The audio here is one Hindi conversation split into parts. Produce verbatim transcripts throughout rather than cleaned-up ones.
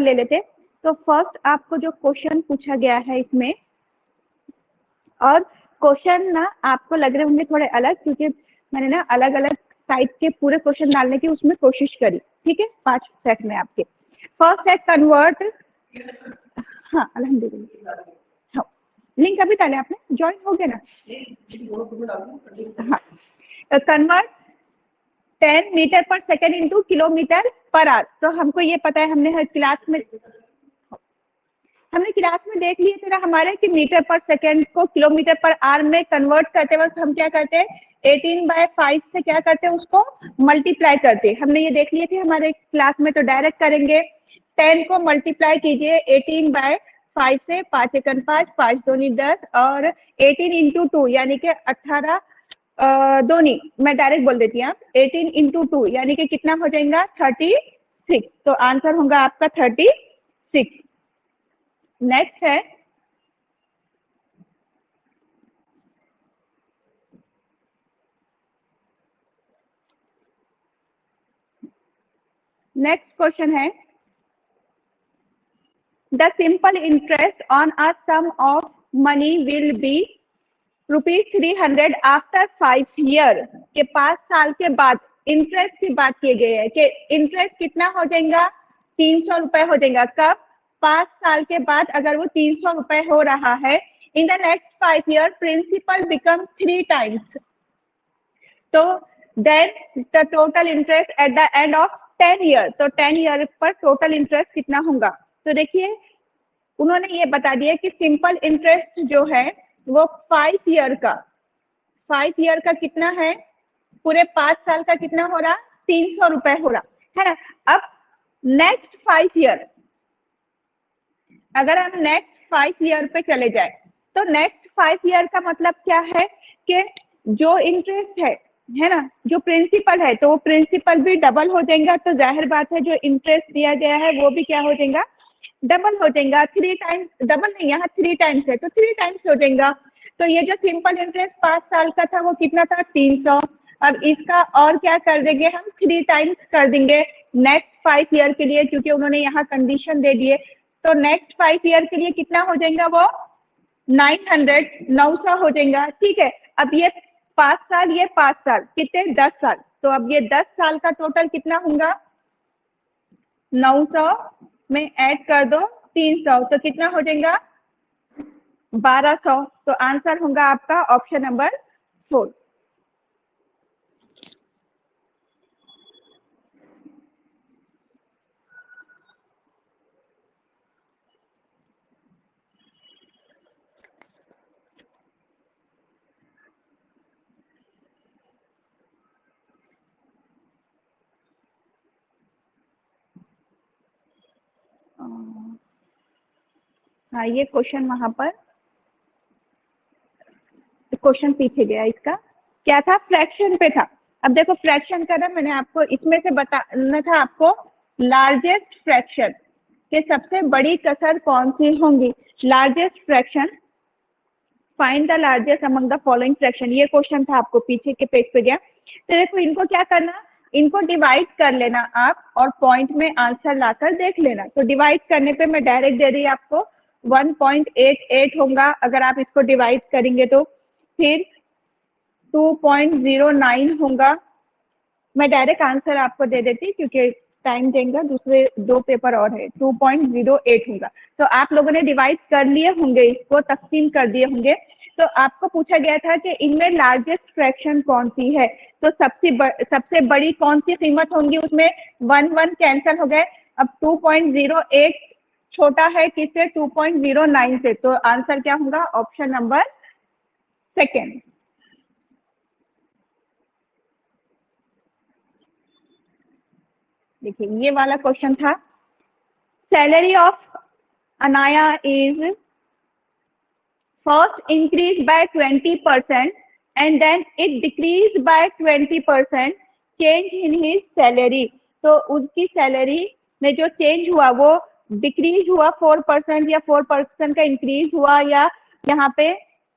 ले लेते। तो फर्स्ट आपको जो क्वेश्चन पूछा गया है इसमें, और क्वेश्चन ना आपको लग रहे होंगे थोड़े अलग, क्योंकि मैंने ना अलग अलग टाइप के पूरे क्वेश्चन डालने की उसमें कोशिश करी। ठीक है, पांच सेट में आपके। फर्स्ट है कन्वर्ट, हाँ अल्हम्दुलिल्लाह, हाँ लिंक अभी डाले आपने, ज्वाइन हो गया ना? हाँ, convert ten metre per second into kilometre per hour. तो हमको ये पता है, हमने हर क्लास में हमने क्लास में देख लिए थे ना हमारे कि मीटर पर सेकेंड को किलोमीटर पर आवर में कन्वर्ट करते वक्त हम क्या करते हैं, एटीन बाय फाइव से क्या करते हैं, उसको मल्टीप्लाई करते हैं। हमने ये देख लिए थे हमारे क्लास में। तो डायरेक्ट करेंगे, टेन को मल्टीप्लाई कीजिए एटीन बाय फाइव से, पाँच एकन पाँच, पाँच दोनी दस, और एटीन इंटू टू यानी कि अट्ठारह दोनी, मैं डायरेक्ट बोल देती हूँ, एटीन इंटू टू यानी कि कितना हो जाएगा, थर्टी सिक्स। तो आंसर होगा आपका थर्टी सिक्स। नेक्स्ट है नेक्स्ट क्वेश्चन है, the simple interest on a sum of money will be rupees three hundred after five year. के पांच साल के बाद इंटरेस्ट की बात की गई है कि इंटरेस्ट कितना हो जाएगा, तीन सौ रुपए हो जाएगा। कब? पांच साल के बाद अगर वो तीन सौ रुपए हो रहा है। In the next five year principal become three times, तो then the total interest at the end of ten year. तो टेन ईयर पर टोटल इंटरेस्ट कितना होगा? तो देखिए उन्होंने ये बता दिया कि सिंपल इंटरेस्ट जो है वो फाइव ईयर का फाइव ईयर का कितना है, पूरे पांच साल का कितना हो रहा, तीन सौ रुपए हो रहा है ना। अब नेक्स्ट फाइव ईयर, अगर हम नेक्स्ट फाइव ईयर पे चले जाए, तो नेक्स्ट फाइव ईयर का मतलब क्या है कि जो इंटरेस्ट है है ना, जो प्रिंसिपल है, तो वो प्रिंसिपल भी डबल हो जाएगा। तो जाहिर बात है जो इंटरेस्ट दिया गया है वो भी क्या हो जाएगा, डबल हो जाएगा। थ्री टाइम्स, डबल नहीं, यहाँ थ्री टाइम्स है तो थ्री टाइम्स हो जाएगा। तो ये जो सिंपल इंटरेस्ट पांच साल का था वो कितना था, तीन सौ। अब इसका और क्या कर देंगे हम, थ्री टाइम्स कर देंगे नेक्स्ट फाइव ईयर के लिए, क्योंकि उन्होंने यहाँ कंडीशन दे दिए। तो नेक्स्ट फाइव ईयर के लिए कितना हो जाएगा, वो नाइन हंड्रेड, नौ सौ हो जाएगा। ठीक है, अब ये पांच साल, ये पांच साल, कितने, दस साल। तो अब ये दस साल का टोटल कितना होगा, नौ सौ में ऐड कर दो तीन सौ, तो कितना हो जाएगा, बारह सौ। तो आंसर होगा आपका ऑप्शन नंबर फोर। हाँ ये क्वेश्चन वहां पर, क्वेश्चन पीछे गया, इसका क्या था, फ्रैक्शन पे था। अब देखो फ्रैक्शन का ना, मैंने आपको इसमें से बताना था आपको लार्जेस्ट फ्रैक्शन के सबसे बड़ी कसर कौन सी होंगी। Largest fraction, find the largest among the following fraction, ये क्वेश्चन था आपको, पीछे के पेज पे गया। तो देखो इनको क्या करना, इनको डिवाइड कर लेना आप और पॉइंट में आंसर लाकर देख लेना। तो डिवाइड करने पे मैं डायरेक्ट दे रही आपको वन पॉइंट एट एट होगा अगर आप इसको डिवाइड करेंगे तो, फिर टू पॉइंट ज़ीरो नाइन होगा। मैं डायरेक्ट आंसर आपको दे देती क्योंकि टाइम देंगे, दूसरे दो पेपर और है। टू पॉइंट ज़ीरो एट होगा। तो आप लोगों ने डिवाइड कर लिए होंगे, इसको तकसीम कर दिए होंगे। तो आपको पूछा गया था कि इनमें लार्जेस्ट फ्रैक्शन कौन सी है, तो सबसे ब, सबसे बड़ी कौन सी कीमत होंगी, उसमें वन वन कैंसिल हो गए। अब टू पॉइंट ज़ीरो एट छोटा है किससे, टू पॉइंट ज़ीरो नाइन से। तो आंसर क्या होगा, ऑप्शन नंबर सेकेंड। देखिए ये वाला क्वेश्चन था, salary of Anaya is first increase by twenty percent and then it decrease by twenty percent, change in his salary. तो उसकी सैलरी में जो चेंज हुआ वो डिक्रीज हुआ फोर परसेंट या फोर परसेंट का इंक्रीज हुआ, या यहाँ पे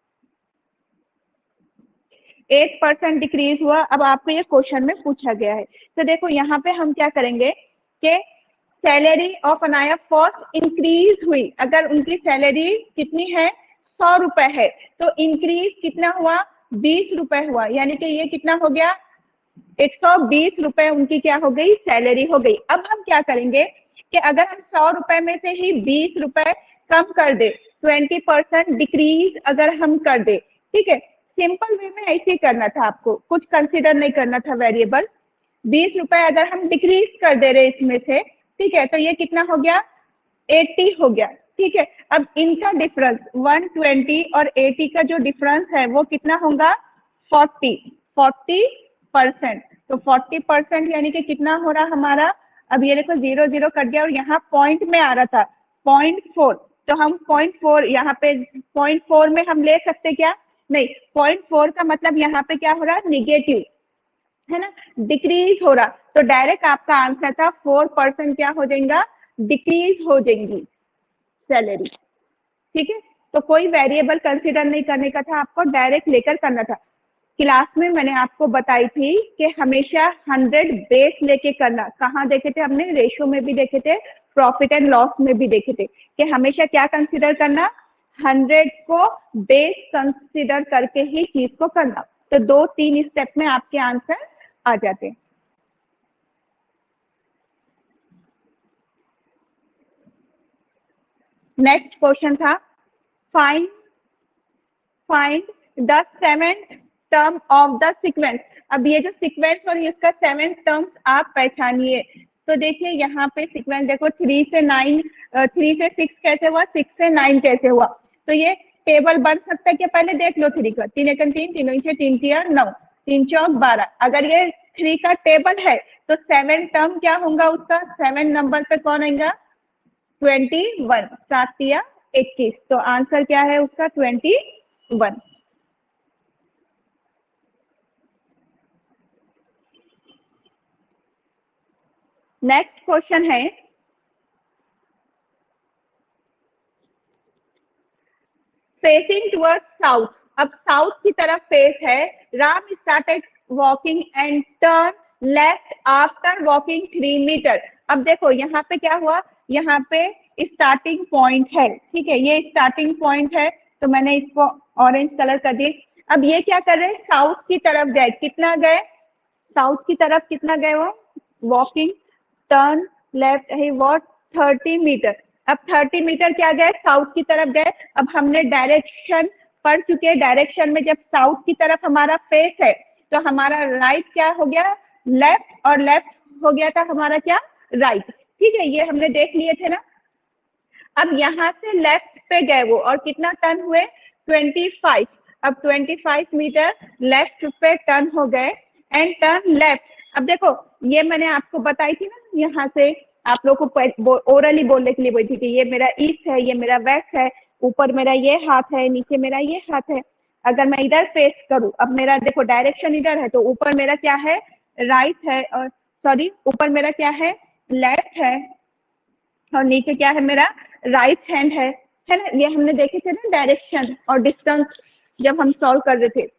एट परसेंट डिक्रीज हुआ। अब आपको ये क्वेश्चन में पूछा गया है। तो देखो यहाँ पे हम क्या करेंगे कि salary of Anaya first increase हुई, अगर उनकी सैलरी कितनी है, सौ रुपए है, तो इंक्रीज कितना हुआ, बीस रुपए हुआ, यानी कि ये कितना हो गया, एक सौ बीस रुपए उनकी क्या हो गई, सैलरी हो गई। अब हम क्या करेंगे कि अगर हम सौ रुपए में से ही बीस रुपए कम कर दे, ट्वेंटी परसेंट डिक्रीज अगर हम कर दे, ठीक है, सिंपल वे में ऐसे ही करना था आपको, कुछ कंसीडर नहीं करना था वेरिएबल। बीस रुपए अगर हम डिक्रीज कर दे रहे इसमें से, ठीक है, तो ये कितना हो गया, अस्सी हो गया, ठीक है। अब इनका डिफरेंस एक सौ बीस और अस्सी का जो डिफरेंस है वो कितना होगा, चालीस, चालीस परसेंट। तो चालीस परसेंट यानी कि कितना हो रहा हमारा, अब ये देखो जीरो जीरो कट गया और यहाँ पॉइंट में आ रहा था पॉइंट फोर, तो हम पॉइंट फोर यहाँ पे पॉइंट फोर में हम ले सकते क्या, नहीं, पॉइंट फोर का मतलब यहाँ पे क्या हो रहा है, निगेटिव है ना, डिक्रीज हो रहा, तो डायरेक्ट आपका आंसर था फोर परसेंट क्या हो जाएगा, डिक्रीज हो जाएंगी सैलरी, ठीक है। तो कोई वेरिएबल कंसीडर नहीं करने का था, आपको डायरेक्ट लेकर करना था। क्लास में मैंने आपको बताई थी कि हमेशा हंड्रेड बेस लेके करना, कहाँ देखे थे हमने, रेशो में भी देखे थे, प्रॉफिट एंड लॉस में भी देखे थे कि हमेशा क्या कंसीडर करना, हंड्रेड को बेस कंसीडर करके ही चीज को करना। तो दो तीन स्टेप में आपके आंसर आ जाते। नेक्स्ट क्वेश्चन था find find the seventh term of the sequence. अब ये जो सीक्वेंस और इसका सेवेंथ टर्म्स आप पहचानिए। तो देखिए यहाँ पे सीक्वेंस देखो, थ्री से नाइन, थ्री से सिक्स कैसे हुआ, सिक्स से नाइन कैसे हुआ, तो ये टेबल बन सकता है कि पहले देख लो थ्री का, तीन एकन तीन, तीनों इंचे तीन तिया नौ, तीन चौक बारह। अगर ये थ्री का टेबल है तो सेवन टर्म क्या होगा उसका, सेवन नंबर पे कौन आएगा, ट्वेंटी वन, सात तिया इक्कीस, तो आंसर क्या है उसका, ट्वेंटी वन। नेक्स्ट क्वेश्चन है फेसिंग टुवर्ड साउथ। अब साउथ की तरफ फेस है, Ram started walking and turn left after walking three metre. अब देखो यहाँ पे क्या हुआ, यहाँ पे स्टार्टिंग पॉइंट है, ठीक है, ये स्टार्टिंग पॉइंट है, तो मैंने इसको ऑरेंज कलर कर दिया। अब ये क्या कर रहे हैं, साउथ की तरफ गए, कितना गए, साउथ की तरफ कितना गए वो, वॉकिंग टर्न लेफ्ट है वॉट थर्टी मीटर। अब थर्टी मीटर क्या गए, साउथ की तरफ गए। अब हमने डायरेक्शन पढ़ चुके हैं, डायरेक्शन में जब साउथ की तरफ हमारा फेस है तो हमारा राइट क्या हो गया, लेफ्ट, और लेफ्ट हो गया था हमारा क्या, राइट, ठीक है, ये हमने देख लिए थे ना। अब यहाँ से लेफ्ट पे गए वो और कितना टर्न हुए, ट्वेंटी फाइव। अब ट्वेंटी फाइव मीटर लेफ्ट पे टर्न हो गए एंड टर्न लेफ्ट। अब देखो ये मैंने आपको बताई थी ना, यहाँ से आप लोग को ओरली बोलने के लिए बोली थी कि ये मेरा ईस्ट है, ये मेरा वेस्ट है, ऊपर मेरा ये हाथ है, नीचे मेरा ये हाथ है। अगर मैं इधर फेस करूँ, अब मेरा देखो डायरेक्शन इधर है, तो ऊपर मेरा क्या है, राइट है, और सॉरी ऊपर मेरा क्या है, लेफ्ट है, और नीचे क्या है मेरा, राइट हैंड है, है ना। ये हमने देखे थे ना डायरेक्शन और डिस्टेंस जब हम सॉल्व कर रहे थे।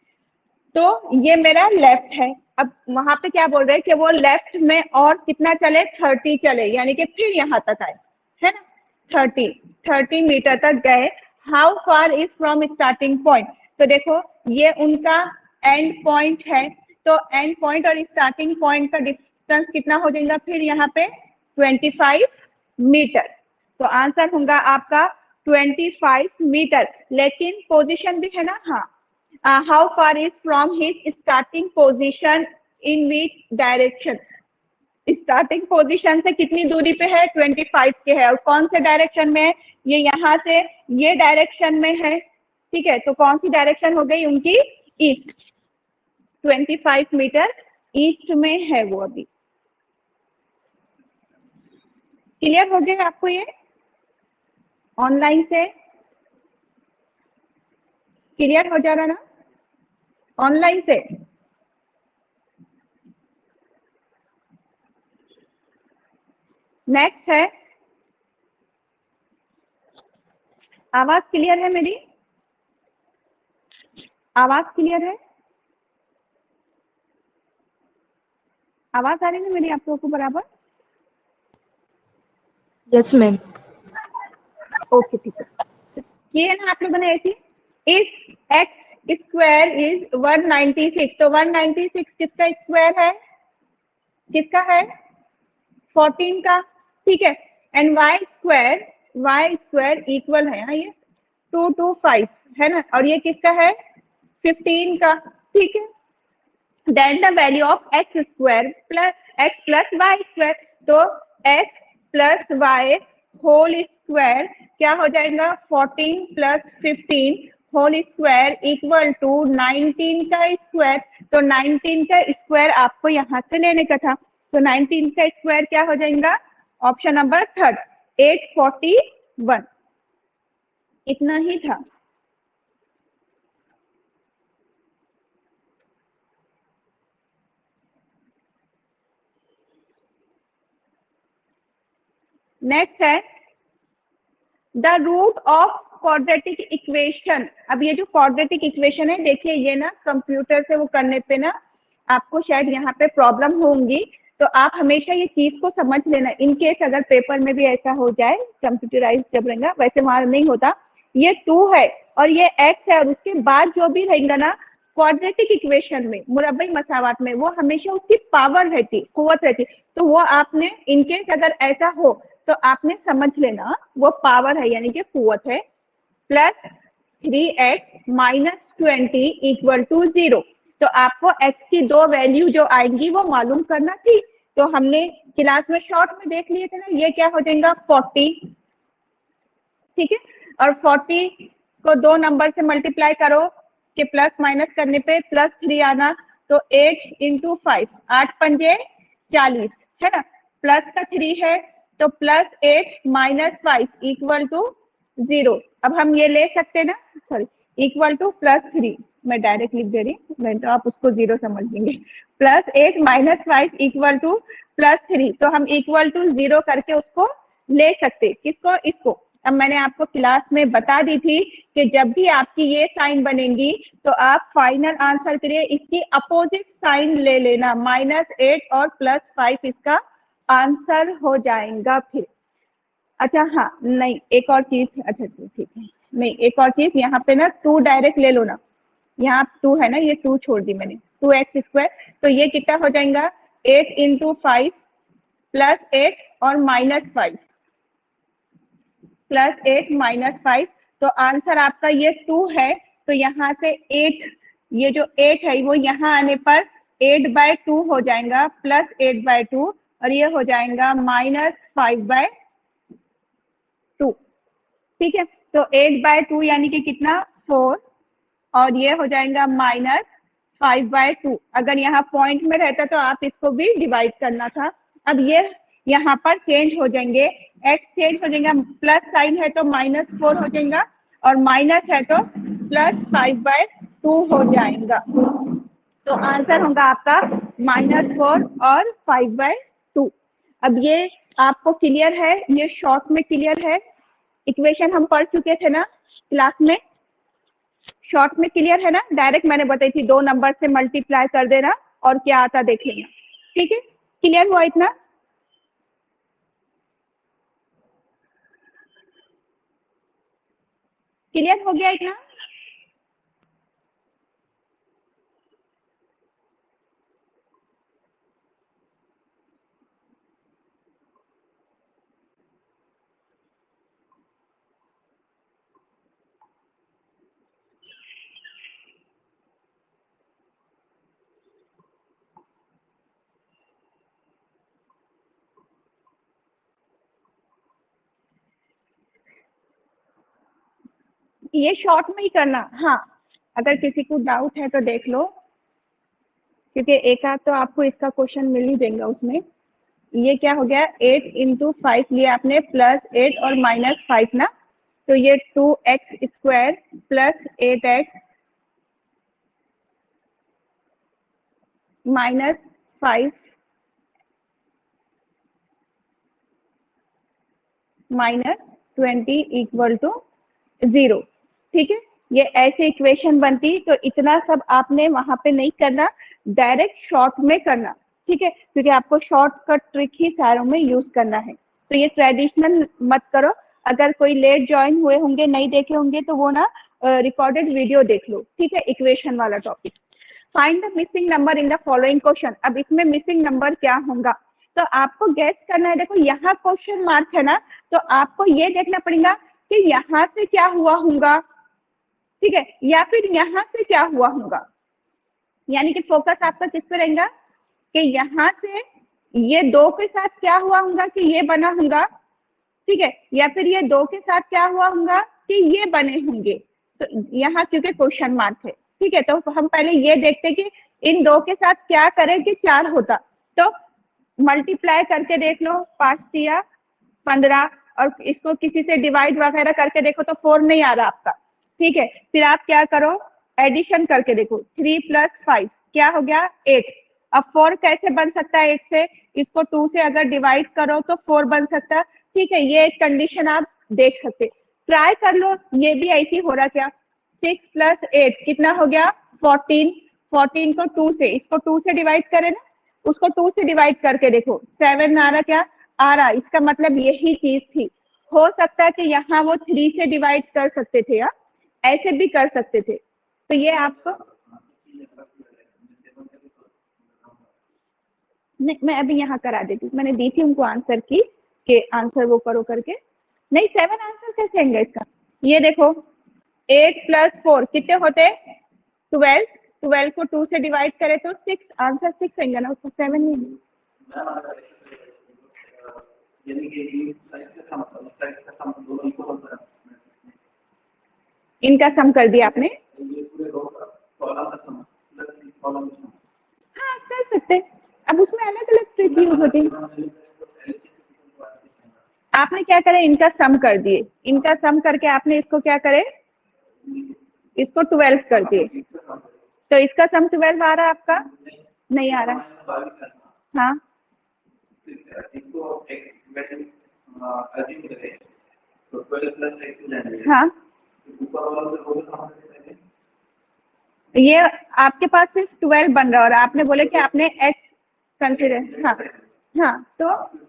तो ये मेरा लेफ्ट है। अब वहां पे क्या बोल रहे हैं कि वो लेफ्ट में और कितना चले, थर्टी चले, यानी कि फिर यहाँ तक आए, है ना, थर्टी थर्टी मीटर तक गए। How far is from starting point, तो देखो ये उनका एंड पॉइंट है, तो एंड पॉइंट और स्टार्टिंग पॉइंट का डिस्टेंस कितना हो जाएगा फिर यहाँ पे, ट्वेंटी फाइव मीटर। तो आंसर होगा आपका ट्वेंटी फाइव मीटर। लेकिन पोजीशन भी है ना, हाँ, how far is from his starting position in which direction, starting position से कितनी दूरी पे है, ट्वेंटी फाइव के है, और कौन से डायरेक्शन में है, ये यहाँ से ये डायरेक्शन में है, ठीक है, तो कौन सी डायरेक्शन हो गई उनकी, east, twenty five metre east में है वो। अभी क्लियर हो गया आपको ये, ऑनलाइन से क्लियर हो जा रहा ना, ऑनलाइन से। नेक्स्ट है, आवाज क्लियर है मेरी, आवाज क्लियर है, आवाज आ रही है मेरी आप लोगों को बराबर। Yes ma'am. ओके ठीक है, ये है ना आप लोगों ने ऐसी इस X square is one ninety six, तो वन नाइन्टी सिक्स किसका स्क्वायर है, किसका है, फोर्टीन का, ठीक है। And Y square, Y square equal है यहाँ ये टू टू फाइव है ना, और ये किसका है, फिफ्टीन का, ठीक है। Then the value of X square plus X plus Y square, तो X plus Y whole square क्या हो जाएगा, fourteen plus fifteen whole square equal to nineteen का स्क्वायर, तो नाइनटीन का स्क्वायर आपको यहाँ से लेने का था, तो नाइनटीन का स्क्वायर क्या हो जाएगा, option number third eight forty one, इतना ही था। नेक्स्ट है the root of quadratic equation. अब ये जो क्वाड्रेटिक इक्वेशन है, देखिए ये ना कंप्यूटर से वो करने पे ना आपको शायद यहाँ पे प्रॉब्लम होंगी, तो आप हमेशा ये चीज को समझ लेना, इन केस अगर पेपर में भी ऐसा हो जाए कंप्यूटराइज जब रहेगा, वैसे वहां नहीं होता, ये टू है और ये एक्स है और उसके बाद जो भी रहेगा ना क्वाड्रेटिक इक्वेशन में, मुरब्बई मसावात में, वो हमेशा उसकी पावर रहती, कुव्वत रहती, तो वो आपने इनकेस अगर ऐसा हो तो आपने समझ लेना वो पावर है यानी कि कुव्वत है। Plus three X minus twenty equal to zero, तो आपको x की दो वैल्यू जो आएंगी वो मालूम करना थी, तो हमने क्लास में शॉर्ट में देख लिए थे ना, ये क्या हो जाएगा फोर्टी, ठीक है, और फोर्टी को दो नंबर से मल्टीप्लाई करो कि प्लस माइनस करने पे प्लस थ्री आना, तो एट इंटू फाइव, आठ पंजे चालीस है ना, प्लस का थ्री है तो plus eight minus five equal to zero. अब हम ये ले सकते हैं ना, sorry equal to plus three, मैं डायरेक्ट लिख दे रही हूँ, नहीं तो आप उसको जीरो समझ लेंगे, plus eight minus five equal to plus three, तो हम इक्वल टू जीरो करके उसको ले सकते, किसको, इसको। अब मैंने आपको क्लास में बता दी थी कि जब भी आपकी ये साइन बनेंगी तो आप फाइनल आंसर के लिए इसकी अपोजिट साइन ले लेना, माइनस एट और प्लस फाइव इसका आंसर हो जाएगा फिर। अच्छा हाँ, नहीं एक और चीज, अच्छा ठीक है, नहीं एक और चीज, यहाँ पे ना टू डायरेक्ट ले लो ना, यहाँ टू है ना, ये टू छोड़ दी मैंने, टू एक्स स्क्वायर, तो ये कितना हो जाएगा, eight into five plus eight और minus five, plus eight minus five, तो आंसर आपका ये टू है, तो यहाँ से एट, ये जो एट है वो यहाँ आने पर एट बाय टू हो जाएगा, प्लस एट बाय टू, और ये हो जाएगा माइनस फाइव बाय टू, ठीक है। तो एट बाय टू यानी कि कितना, फोर, और ये हो जाएगा माइनस फाइव बाय टू, अगर यहाँ पॉइंट में रहता तो आप इसको भी डिवाइड करना था। अब ये यहाँ पर चेंज हो जाएंगे, एक्स चेंज हो जाएगा, प्लस साइन है तो माइनस फोर हो जाएगा, और माइनस है तो प्लस फाइव बाय टू हो जाएगा, तो आंसर होगा आपका माइनस फोर और फाइव बाय टू। अब ये आपको क्लियर है, ये शॉर्ट में क्लियर है, इक्वेशन हम पढ़ चुके थे ना क्लास में, शॉर्ट में क्लियर है ना, डायरेक्ट मैंने बताई थी दो नंबर से मल्टीप्लाई कर देना और क्या आता देख लेना, ठीक है, क्लियर हुआ इतना। क्लियर हो गया इतना। ये शॉर्ट में ही करना, हाँ अगर किसी को डाउट है तो देख लो, क्योंकि एक आध तो आपको इसका क्वेश्चन मिल ही देगा उसमें। ये क्या हो गया, एट इंटू फाइव लिया आपने, प्लस एट और माइनस फाइव ना, तो ये two X square plus eight X minus five minus twenty equal to zero, ठीक है। ये ऐसे इक्वेशन बनती, तो इतना सब आपने वहां पे नहीं करना, डायरेक्ट शॉर्ट में करना, ठीक है, क्योंकि आपको शॉर्टकट ट्रिक ही सारों में यूज करना है। तो ये ट्रेडिशनल मत करो। अगर कोई लेट ज्वाइन हुए होंगे, नहीं देखे होंगे, तो वो ना रिकॉर्डेड वीडियो देख लो, ठीक है। इक्वेशन वाला topic. Find the missing number in the following question. अब इसमें मिसिंग नंबर क्या होगा, तो आपको गैस करना है। देखो यहाँ क्वेश्चन मार्क है ना, तो आपको ये देखना पड़ेगा कि यहाँ से क्या हुआ होगा, ठीक है, या फिर यहाँ से क्या हुआ होगा। यानी कि फोकस आपका किस पे रहेगा कि यहाँ से ये दो के साथ क्या हुआ होगा कि ये बना होगा, ठीक है, या फिर ये दो के साथ क्या हुआ होगा कि ये बने होंगे। तो यहाँ क्योंकि क्वेश्चन मार्क है, ठीक है, तो हम पहले ये देखते कि इन दो के साथ क्या करें कि चार होता। तो मल्टीप्लाई करके देख लो, पांच दिया पंद्रह, और इसको किसी से डिवाइड वगैरह करके देखो तो फोर नहीं आ रहा आपका, ठीक है। फिर आप क्या करो, एडिशन करके देखो, थ्री प्लस फाइव क्या हो गया, एट। अब फोर कैसे बन सकता है एट से, इसको टू से अगर डिवाइड करो तो फोर बन सकता है, ठीक है। ये एक कंडीशन आप देख सकते, ट्राई कर लो, ये भी ऐसी हो रहा क्या। सिक्स प्लस एट कितना हो गया, फोर्टीन। फोर्टीन को टू से, इसको टू से डिवाइड करें ना, उसको टू से डिवाइड करके देखो, सेवन आ रहा क्या, आ रहा। इसका मतलब यही चीज थी। हो सकता है कि यहाँ वो थ्री से डिवाइड कर सकते थे, या ऐसे भी कर सकते थे। तो ये आपको नहीं, मैं अभी यहाँ करा देती, मैंने दी थी उनको आंसर की कि आंसर वो करो करके। नहीं, सेवन आंसर कैसे आएंगे इसका, ये देखो, एट प्लस फोर कितने होते, ट्वेल्व। ट्वेल्व को टू से डिवाइड करे तो सिक्स, आंसर सिक्स आएंगे ना, उसको सेवन नहीं। इनका सम कर दिया आपने, हाँ कर सकते। अब उसमें अलग अलग ट्रिक यूज होती है। आपने क्या करे, इनका सम कर दिए, इनका सम करके आपने इसको क्या करे, इसको ट्वेल्व कर दिए, तो इसका सम ट्वेल्व आ रहा है आपका, नहीं आ रहा। हाँ हाँ, ये आपके पास सिर्फ ट्वेल्व बन रहा है और आपने बोले कि आपने एक्स कंसिडर, हाँ हाँ, तो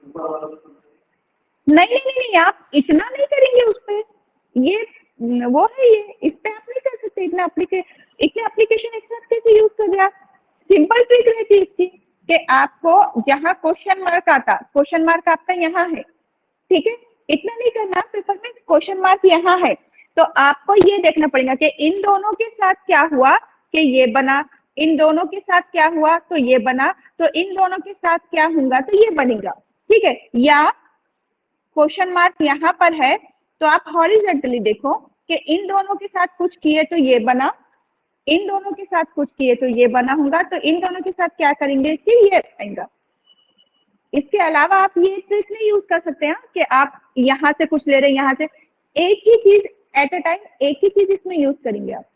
नहीं नहीं नहीं, आप इतना नहीं करेंगे उस पर, ये वो है, ये इस पे आप नहीं कर सकते इतना एप्लीकेशन, इतने एप्लीकेशन एक साथ कैसे यूज कर दिया। सिंपल ट्रिक रहती है इसकी कि आपको जहाँ क्वेश्चन मार्क आता, क्वेश्चन मार्क आपका यहाँ है, ठीक है, इतना नहीं करना, पेपर में क्वेश्चन मार्क यहाँ है, तो आपको ये देखना पड़ेगा कि इन दोनों के साथ क्या हुआ कि ये बना, इन दोनों के साथ क्या हुआ तो ये बना, तो इन दोनों के साथ क्या होगा तो ये बनेगा, ठीक है। या क्वेश्चन मार्क यहाँ पर है तो आप हॉरिजॉन्टली देखो कि इन दोनों के साथ कुछ किए तो ये बना, इन दोनों के साथ कुछ किए तो ये बना होगा, तो इन दोनों के साथ क्या करेंगे कि ये आएगा। इसके अलावा आप ये ट्रिक नहीं यूज कर सकते हैं कि आप यहाँ से कुछ ले रहे हैं, यहाँ से, एक ही चीज एट अ टाइम, एक ही चीज इसमें यूज करेंगे आप।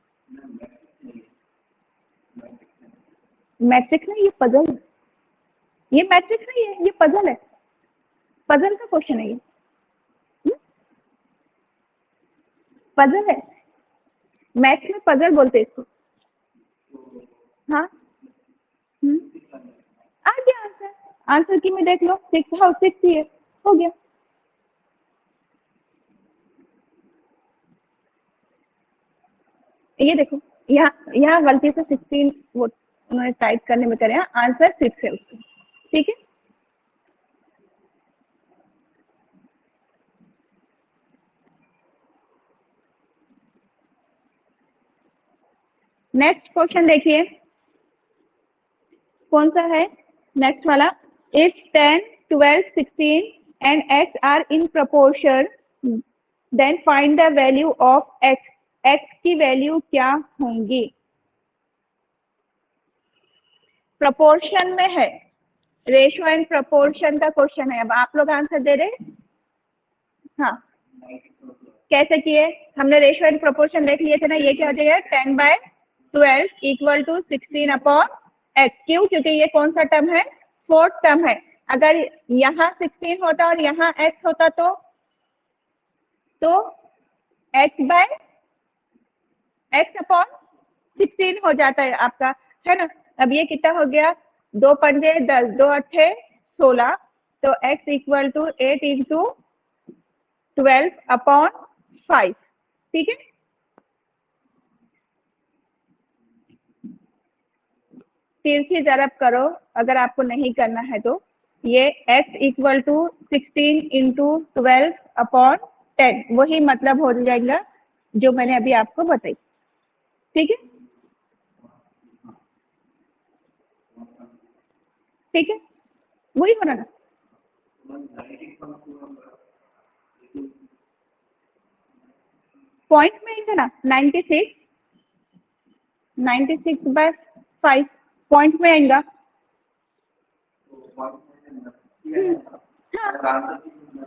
मैट्रिक्स नहीं, ये पजल है, ये मैट्रिक्स नहीं है, ये पजल है, पजल का क्वेश्चन है ये, पजल है, मैथ्स में पजल बोलते हैं इसको। हाँ हम्म, आ गया आंसर, आंसर की में देख लो, सिक्स, हाँ सिक्स ही है, हो गया। ये देखो, यहाँ यहाँ गलती से सिक्सटीन वो उन्होंने टाइप करने में करे, आंसर सिक्स है उसका, ठीक है। नेक्स्ट क्वेश्चन देखिए, कौन सा है नेक्स्ट वाला, if ten, twelve, sixteen and X are in proportion then find the value of X, X की वैल्यू क्या होंगी। प्रपोर्शन में है, रेशियो एंड प्रपोर्शन का क्वेश्चन है। अब आप लोग आंसर दे रहे, हाँ कैसे किए, हमने रेशियो एंड प्रोपोर्शन देख लिए थे ना, ये क्या हो जाएगा, ten by twelve equal to sixteen upon X. क्यों, क्योंकि ये कौन सा टर्म है, फोर्थ टर्म है। अगर यहाँ सिक्सटीन होता और यहाँ एक्स होता तो तो X by X upon sixteen हो जाता है आपका, है ना। अब ये कितना हो गया, दो पंजे दस, दो अट्ठे सोलह, तो x equal to eight into twelve upon five, ठीक है। फिर से जरब करो अगर आपको नहीं करना है तो। ये x equal to sixteen into twelve upon ten, वही मतलब हो जाएगा जो मैंने अभी आपको बताई, ठीक है। ठीक है, वही होना ना। पॉइंट में आएगा ना ninety six, ninety six by five point में आएगा। हाँ।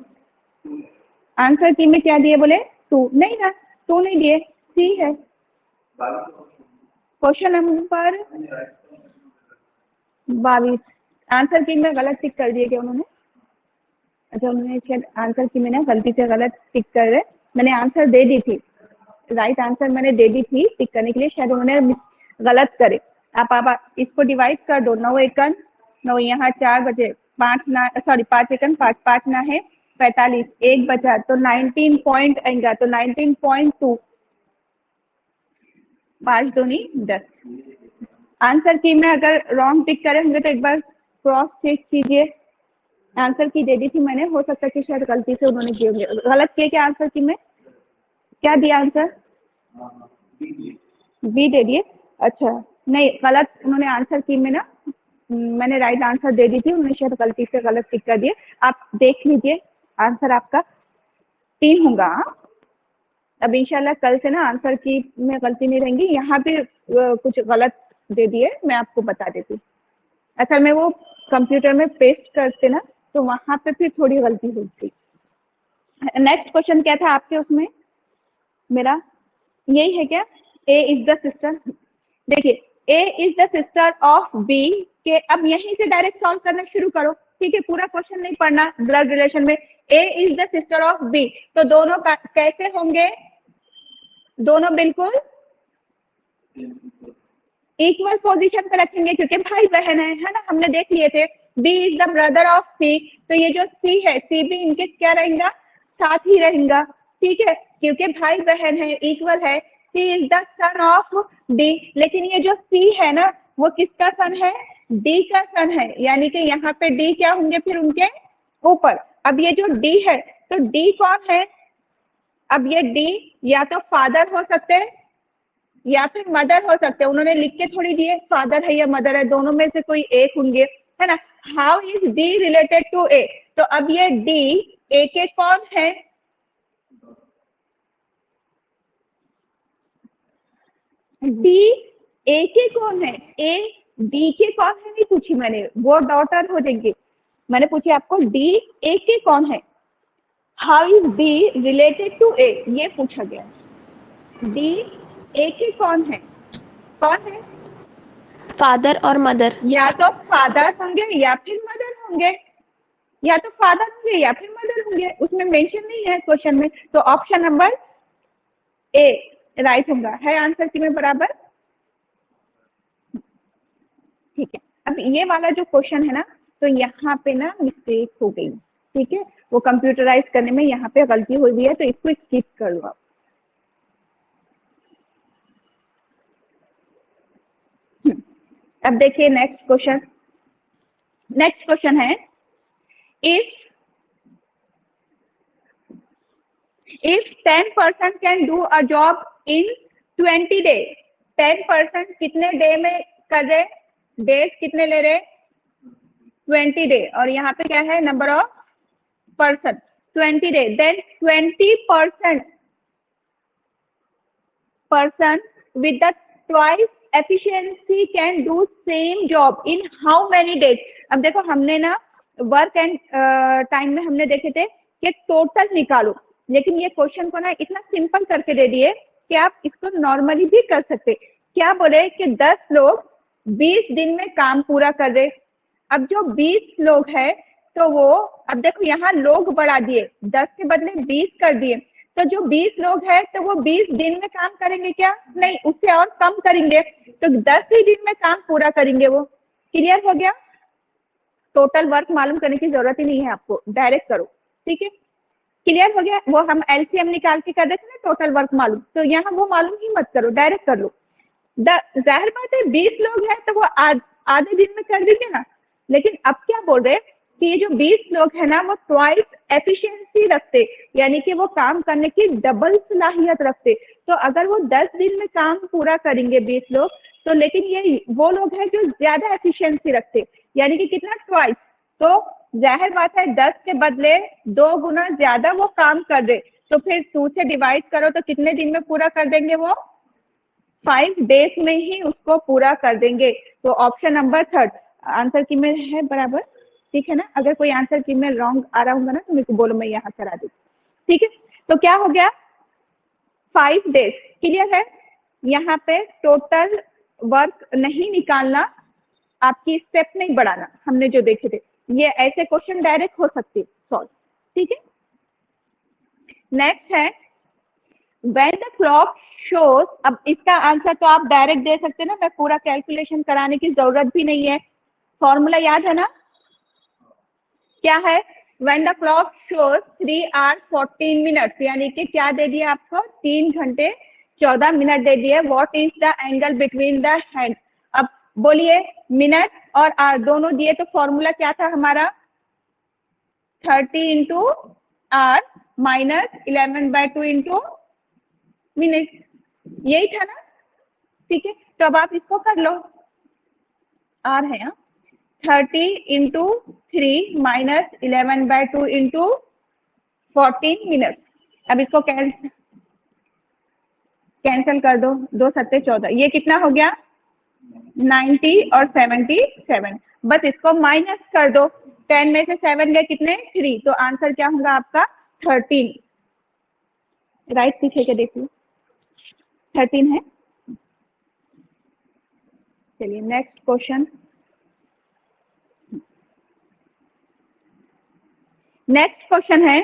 आंसर की में क्या दिए बोले? टू नहीं ना, टू नहीं दिए, सी है क्वेश्चन नंबर बाईस। आंसर की में गलत टिक कर दिए क्या उन्होंने? अच्छा, उन्होंने शायद आंसर की में ना गलती से गलत टिक कर रहे। मैंने आंसर दे दी थी, राइट आंसर मैंने दे दी थी टिक करने के लिए, शायद उन्होंने गलत करे। आप आप इसको डिवाइड कर दो, नौ एकन नौ, यहाँ चार बजे पाँच ना, सॉरी पाँच एकन पाँच पाँच ना है पैंतालीस, एक बचा तो नाइनटीन पॉइंट आएगा, तो नाइनटीन पॉइंट टू, पाँच दूनी दस। आंसर की में अगर रॉन्ग टिक करे होंगे तो एक बार क्रॉस चेक कीजिए। आंसर की दे दी थी मैंने, हो सकता है कि शायद गलती से उन्होंने किए होंगे। गलत किए क्या आंसर की में? क्या दिया आंसर? बी दे दिए। अच्छा नहीं, गलत उन्होंने आंसर की में ना, मैंने राइट आंसर दे दी थी, उन्होंने शायद गलती से गलत टिक कर दिए। आप देख लीजिए आंसर आपका तीन होगा। अब इंशाल्लाह कल से ना आंसर की में गलती नहीं रहेंगी। यहाँ पे कुछ गलत दे दिए, मैं आपको बता देती। असल में वो कंप्यूटर में पेस्ट करते ना, तो वहां पे फिर थोड़ी गलती होती। नेक्स्ट क्वेश्चन क्या था आपके उसमें? मेरा यही है क्या? ए इज द सिस्टर, देखिए A is the sister of B के, अब यहीं से डायरेक्ट सॉल्व करना शुरू करो, ठीक है। पूरा क्वेश्चन नहीं पढ़ना ब्लड रिलेशन में। A is the sister of B, तो दोनों कैसे होंगे? दोनों बिल्कुल इक्वल पोजीशन पे रखेंगे क्योंकि भाई बहन है, है ना, हमने देख लिए थे। B is the brother of C, तो ये जो सी है सी भी इनके क्या रहेगा? साथ ही रहेगा, ठीक है, क्योंकि भाई बहन है, इक्वल है। C is the son of D, लेकिन ये जो सी है ना वो किसका सन है? डी का सन है, यानी कि यहाँ पे डी क्या होंगे फिर उनके ऊपर। अब ये जो डी है तो डी कौन है? अब ये डी या तो फादर हो सकते हैं या फिर मदर हो सकते हैं। उन्होंने लिख के थोड़ी दिए फादर है या मदर है, दोनों में से कोई एक होंगे, है ना। How is D related to A, तो अब ये डी ए के कौन है? डी ए के कौन है? ए डी के कौन है नहीं पूछी मैंने, वो डॉटर हो जाएंगे। मैंने पूछी आपको डी ए के कौन है। How is D related to A, ये पूछा गया। डी ए के कौन है? कौन है? फादर और मदर। या तो फादर होंगे या फिर मदर होंगे, या तो फादर होंगे या फिर मदर होंगे, उसमें मेंशन नहीं है क्वेश्चन में, तो ऑप्शन नंबर ए राइट होगा, है आंसर की में बराबर। ठीक है, अब ये वाला जो क्वेश्चन है ना, तो यहाँ पे ना मिस्टेक हो गई, ठीक है, वो कंप्यूटराइज करने में यहाँ पे गलती हो गई है, तो इसको स्किप कर लो आप। अब देखिए नेक्स्ट क्वेश्चन। नेक्स्ट क्वेश्चन है, if if ten percent can do a job in twenty days, ten percent कितने डे में कर रहे? डेज कितने ले रहे? ट्वेंटी डे, और यहाँ पे क्या है? Number of person twenty day, then twenty percent person with the twice efficiency can do same job in how many days. अब देखो हमने ना वर्क एंड टाइम में हमने देखे थे कि टोटल निकालो, लेकिन ये क्वेश्चन को ना इतना सिंपल करके दे दिए कि आप इसको नॉर्मली भी कर सकते। क्या बोले कि दस लोग बीस दिन में काम पूरा कर रहे। अब जो बीस लोग है तो वो, अब देखो यहाँ लोग बढ़ा दिए, दस के बदले बीस कर दिए, तो जो बीस लोग हैं तो वो बीस दिन में काम करेंगे क्या? नहीं, उससे और कम करेंगे, तो दस ही दिन में काम पूरा करेंगे वो। क्लियर हो गया? टोटल वर्क मालूम करने की जरूरत ही नहीं है आपको, डायरेक्ट करो, ठीक है। क्लियर हो गया? वो हम एलसीएम निकाल के कर देते ना टोटल वर्क मालूम, तो यहाँ वो मालूम ही मत करो, डायरेक्ट कर लो। जाहिर बात है बीस लोग हैं तो वो आधे दिन में कर देंगे ना, लेकिन अब क्या बोल रहे हैं कि ये जो बीस लोग हैं ना वो ट्वाइस एफिशिएंसी रखते, यानी कि वो काम करने की डबल सलाहियत रखते। तो अगर वो दस दिन में काम पूरा करेंगे बीस लोग, तो लेकिन ये वो लोग हैं जो ज्यादा एफिशिएंसी रखते, यानी कि कितना, ट्वाइस। तो जाहिर बात है दस के बदले दो गुना ज्यादा वो काम कर दे, तो फिर टू से डिवाइड करो तो कितने दिन में पूरा कर देंगे वो, फाइव डेज में ही उसको पूरा कर देंगे। तो ऑप्शन नंबर थर्ड आंसर की में है बराबर, ठीक है ना। अगर कोई आंसर की में रॉन्ग आ रहा होगा ना तो मेरे को बोलो, मैं यहाँ करा दूँ, ठीक है। तो क्या हो गया, फाइव डेज। क्लियर है? यहाँ पे टोटल वर्क नहीं निकालना, आपकी स्टेप नहीं बढ़ाना, हमने जो देखे थे ये ऐसे क्वेश्चन डायरेक्ट हो सकते सॉल्व, ठीक है। नेक्स्ट है when the clock shows, अब इसका आंसर तो आप डायरेक्ट दे सकते हैं ना, मैं पूरा कैलकुलेशन कराने की जरूरत भी नहीं है, फॉर्मूला याद है ना, क्या है, when the clock shows three hour fourteen minutes, यानी कि क्या दे दिया आपको, तीन घंटे चौदह मिनट दे दिए। What is the angle between the hand, अब बोलिए मिनट और आवर दोनों दिए, तो फॉर्मूला क्या था हमारा, thirty into R minus eleven by two into minute, यही था ना, ठीक है। तो अब आप इसको कर लो, आर है यहाँ thirty into three minus eleven by two into fourteen minute. अब इसको कैंसिल कैंसिल कर दो, दो सत्ते चौदह, ये कितना हो गया, नाइन्टी और सेवेंटी सेवन। बस इसको माइनस कर दो, टेन में से सेवन गए कितने, थ्री, तो आंसर क्या होगा आपका, थर्टीन। राइट पीछे के देखिए, थर्टीन है। चलिए नेक्स्ट क्वेश्चन, नेक्स्ट क्वेश्चन है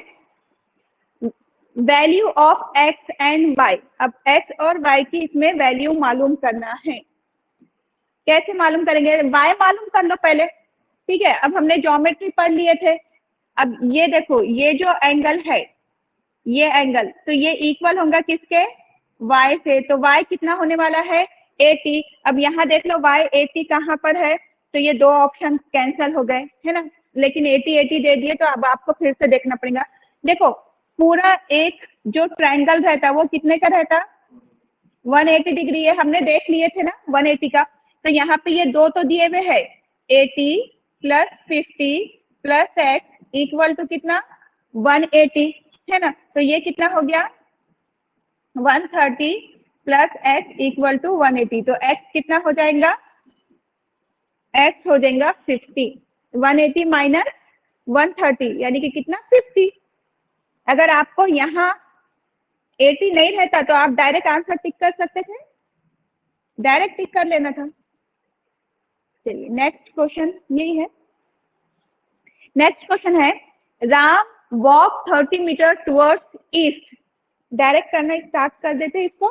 value of X and Y. अब एक्स और वाई की इसमें वैल्यू मालूम करना है, कैसे मालूम करेंगे, वाई मालूम कर लो पहले, ठीक है। अब हमने ज्योमेट्री पढ़ लिए थे, अब ये देखो ये जो एंगल है, ये एंगल, तो ये इक्वल होगा किसके, y से, तो y कितना होने वाला है, एटी। अब यहाँ देख लो y एटी कहाँ पर है, तो ये दो ऑप्शन कैंसिल हो गए, है ना, लेकिन एटी एटी दे दिए, तो अब आपको फिर से देखना पड़ेगा। देखो पूरा एक जो ट्रायंगल रहता वो कितने का रहता, वन एटी डिग्री, ये हमने देख लिए थे ना वन एटी का। तो यहाँ पे ये दो तो दिए हुए है, eighty plus fifty plus X equal to कितना, वन एटी, है ना। तो ये कितना हो गया, one thirty plus X equal to one eighty, तो एक्स कितना हो जाएगा, एक्स हो जाएगा fifty, one eighty minus one thirty यानी कि कितना, फिफ्टी। अगर आपको यहाँ एटी नहीं रहता तो आप डायरेक्ट आंसर टिक कर सकते थे, डायरेक्ट टिक कर लेना था। चलिए नेक्स्ट क्वेश्चन यही है। नेक्स्ट क्वेश्चन है Ram walk thirty metre towards east, direct करना स्टार्ट कर देते इसको।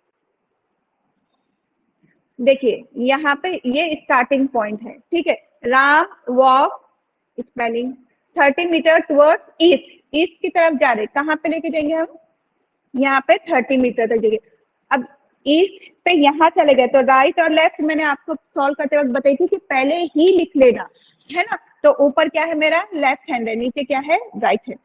देखिए यहाँ पे ये स्टार्टिंग पॉइंट है, ठीक है। Ram walk spelling thirty metre towards east, east की तरफ जा रहे, कहाँ पे लेके जाएंगे हम, यहाँ पे थर्टी मीटर तक जाएंगे। अब ईस्ट पे यहाँ चले गए, तो राइट और लेफ्ट मैंने आपको सॉल्व करते वक्त बताई थी कि पहले ही लिख लेना, है ना। तो ऊपर क्या है मेरा, लेफ्ट हैंड है, नीचे क्या है, right hand.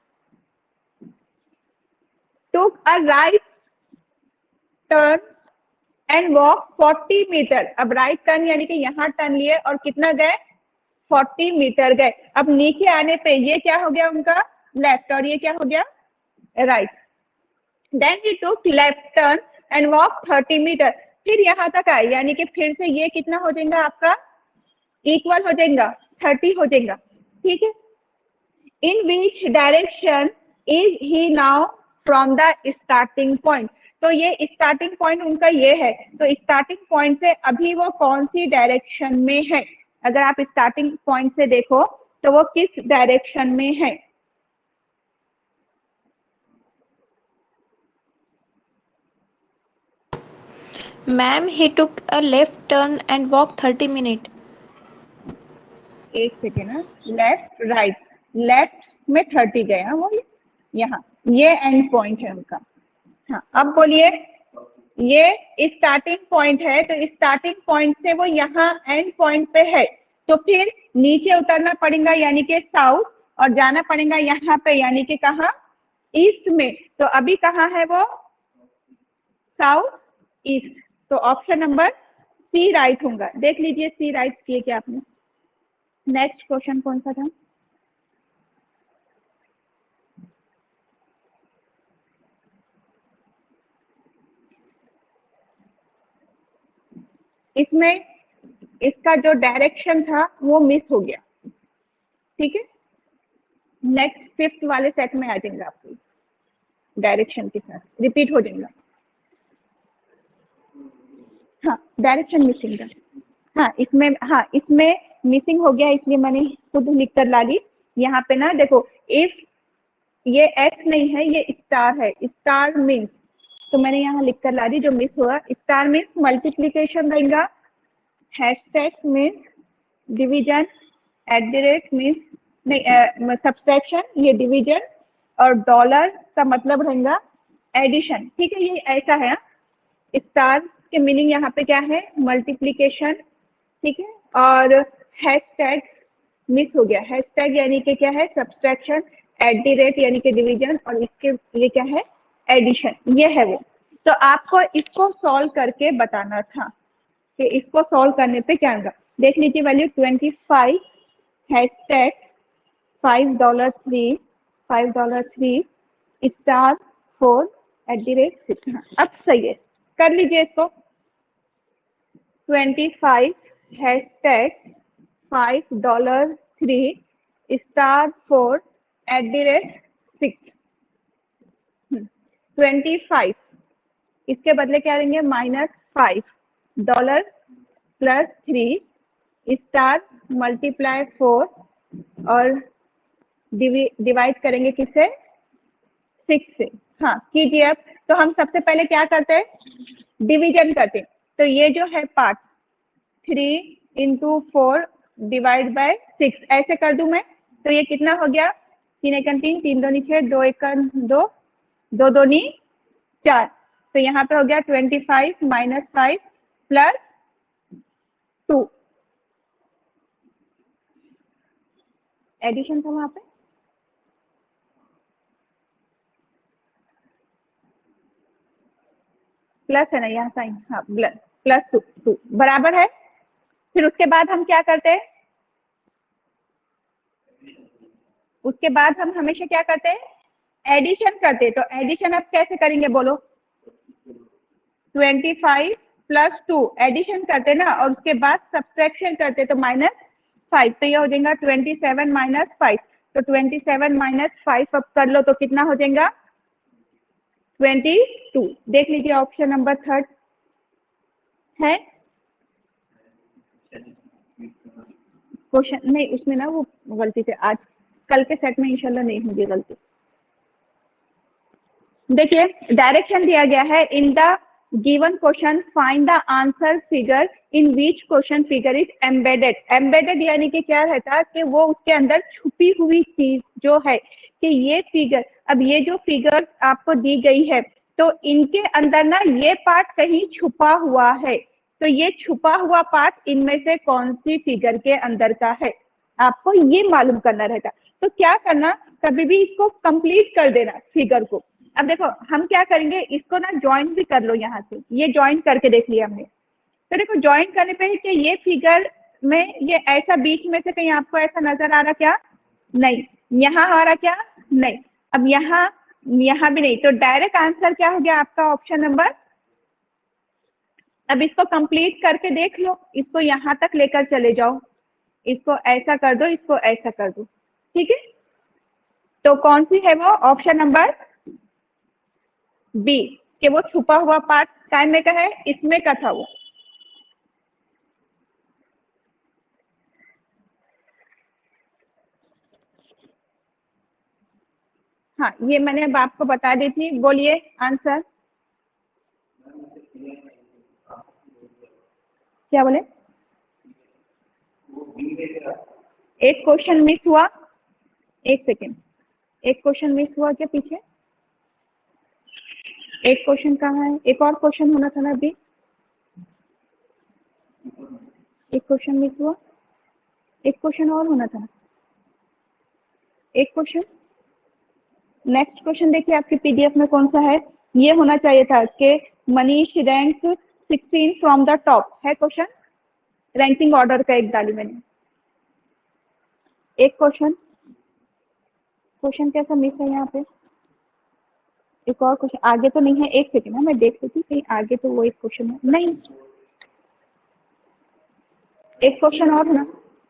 Took a right turn and walk forty metre. अब राइट टर्न यानी कि यहाँ टर्न लिए और कितना गए, फोर्टी मीटर गए। अब नीचे आने पे ये क्या हो गया उनका, लेफ्ट, और ये क्या हो गया, right. Then he took left turn and walk thirty metre, फिर यहाँ तक आए, यानी कि फिर से ये कितना हो जाएगा आपका, इक्वल हो जाएगा, थर्टी हो जाएगा, ठीक है। In which direction is he now from the starting point, तो ये स्टार्टिंग पॉइंट उनका ये है, तो स्टार्टिंग पॉइंट से अभी वो कौन सी डायरेक्शन में है, अगर आप स्टार्टिंग पॉइंट से देखो तो वो किस डायरेक्शन में है। Ma'am, he took a left turn and walked thirty minutes. एक सेकेंड ना, लेफ्ट राइट, लेफ्ट में थर्टी गया वो यहाँ, ये एंड पॉइंट है उनका। हाँ अब बोलिए, ये स्टार्टिंग पॉइंट है तो स्टार्टिंग पॉइंट से वो यहाँ एंड पॉइंट पे है, तो फिर नीचे उतरना पड़ेगा यानी कि साउथ, और जाना पड़ेगा यहाँ पे यानी कि कहाँ, ईस्ट में। तो अभी कहाँ है वो, साउथ ईस्ट। तो ऑप्शन नंबर सी राइट होगा। देख लीजिए सी राइट किए क्या आपने। नेक्स्ट क्वेश्चन कौन सा था, इसमें इसका जो डायरेक्शन था वो मिस हो गया, ठीक है। नेक्स्ट फिफ्थ वाले सेट में आ जाएंगे आपको, डायरेक्शन के साथ रिपीट हो जाएगा। हाँ डायरेक्शन मिसिंग था, हाँ इसमें, हाँ इसमें मिसिंग हो गया, इसलिए मैंने खुद लिख कर ला ली। यहाँ पे ना देखो, इफ ये एक्स नहीं है ये स्टार है, स्टार मीन्स, तो मैंने यहाँ लिख कर ला दी जो मिस हुआ। स्टार मीन्स मल्टीप्लीकेशन रहेगा, hashtag means division, at the rate means नहीं सब्सट्रैक्शन, ये डिवीजन, और डॉलर का मतलब रहेगा एडिशन, ठीक है। ये ऐसा है, स्टार के मीनिंग यहाँ पे क्या है, मल्टीप्लीकेशन, ठीक है। और हैशटैग मिस हो गया, हैशटैग यानी कि क्या है, सब्सट्रैक्शन, एट द रेट यानी कि डिवीजन, और इसके लिए क्या है, एडिशन, ये है वो। तो आपको इसको सॉल्व करके बताना था कि इसको सॉल्व करने पे क्या होगा। देख लीजिए value twenty five, hashtag five dollar three, five dollar three, star four, at the rate six. हाँ अब सही है, कर लीजिए इसको। Twenty five hashtag five dollar three, star four, at the rate six. Twenty five, इसके बदले क्या देंगे, minus five dollar plus three, star multiply four, और डिवाइड करेंगे किससे, सिक्स से। हाँ कीजिए अब। तो हम सबसे पहले क्या करते हैं, डिवीजन करते हैं। तो ये जो है part, three into four divide by six, ऐसे कर दूं मैं, तो ये कितना हो गया, तीन एक तीन, तीन दो छः, दो एक दो, दो दो नी चार। तो यहाँ पे हो गया twenty five minus five plus two, addition था वहां पे, प्लस है ना यहाँ साइन, हाँ प्लस टू, टू बराबर है। फिर उसके बाद हम क्या करते हैं, उसके बाद हम हमेशा क्या करते हैं, एडिशन करते हैं। तो एडिशन अब कैसे करेंगे बोलो, twenty five plus two addition करते ना, और उसके बाद सब्सट्रैक्शन करते तो माइनस फाइव, तो ये हो जाएगा ट्वेंटी सेवन माइनस फाइव। तो ट्वेंटी सेवन माइनस फाइव अब कर लो तो कितना हो जाएगा, ट्वेंटी टू। देख लीजिए ऑप्शन नंबर थर्ड है क्वेश्चन, नहीं उसमें ना वो गलती से, आज कल के सेट में इंशाल्लाह नहीं होगी गलती। देखिए डायरेक्शन दिया गया है, in the given question find the answer figure in which question figure is embedded. Embedded यानी कि क्या रहता है कि वो उसके अंदर छुपी हुई चीज जो है, कि ये फिगर, अब ये जो फिगर आपको दी गई है तो इनके अंदर ना ये पार्ट कहीं छुपा हुआ है, तो ये छुपा हुआ पार्ट इनमें से कौन सी फिगर के अंदर का है, आपको ये मालूम करना रहता। तो क्या करना, कभी भी इसको कंप्लीट कर देना फिगर को। अब देखो हम क्या करेंगे, इसको ना ज्वाइन भी कर लो, यहाँ से ये ज्वाइन करके देख लिया हमने। तो देखो ज्वाइन करने पे कि ये फिगर में ये ऐसा बीच में से कहीं आपको ऐसा नजर आ रहा क्या, नहीं, यहाँ आ रहा क्या, नहीं, अब यहाँ यहाँ भी नहीं, तो डायरेक्ट आंसर क्या हो गया आपका, ऑप्शन नंबर। अब इसको कंप्लीट करके देख लो, इसको यहाँ तक लेकर चले जाओ, इसको ऐसा कर दो, इसको ऐसा कर दो, ठीक है। तो कौन सी है वो, ऑप्शन नंबर बी, कि वो छुपा हुआ पार्ट टाइम में का है, इसमें का था वो। हाँ ये मैंने अब आपको बता दी थी, बोलिए आंसर क्या बोले, एक क्वेश्चन मिस हुआ, एक सेकेंड, एक क्वेश्चन मिस हुआ क्या पीछे? एक क्वेश्चन कहाँ है? एक और क्वेश्चन होना था ना अभी, एक क्वेश्चन मिस हुआ, एक क्वेश्चन और होना था, एक क्वेश्चन। नेक्स्ट क्वेश्चन देखिए आपके पीडीएफ में कौन सा है, ये होना चाहिए था कि Manish rank sixteen from the top, है क्वेश्चन, रैंकिंग ऑर्डर का एक डाली मैंने। एक क्वेश्चन, क्वेश्चन कैसा मिस है यहाँ पे? एक और क्वेश्चन आगे तो नहीं है, एक सेकेंड ना मैं देख लेती कहीं आगे तो वो एक क्वेश्चन है, नहीं एक क्वेश्चन और होना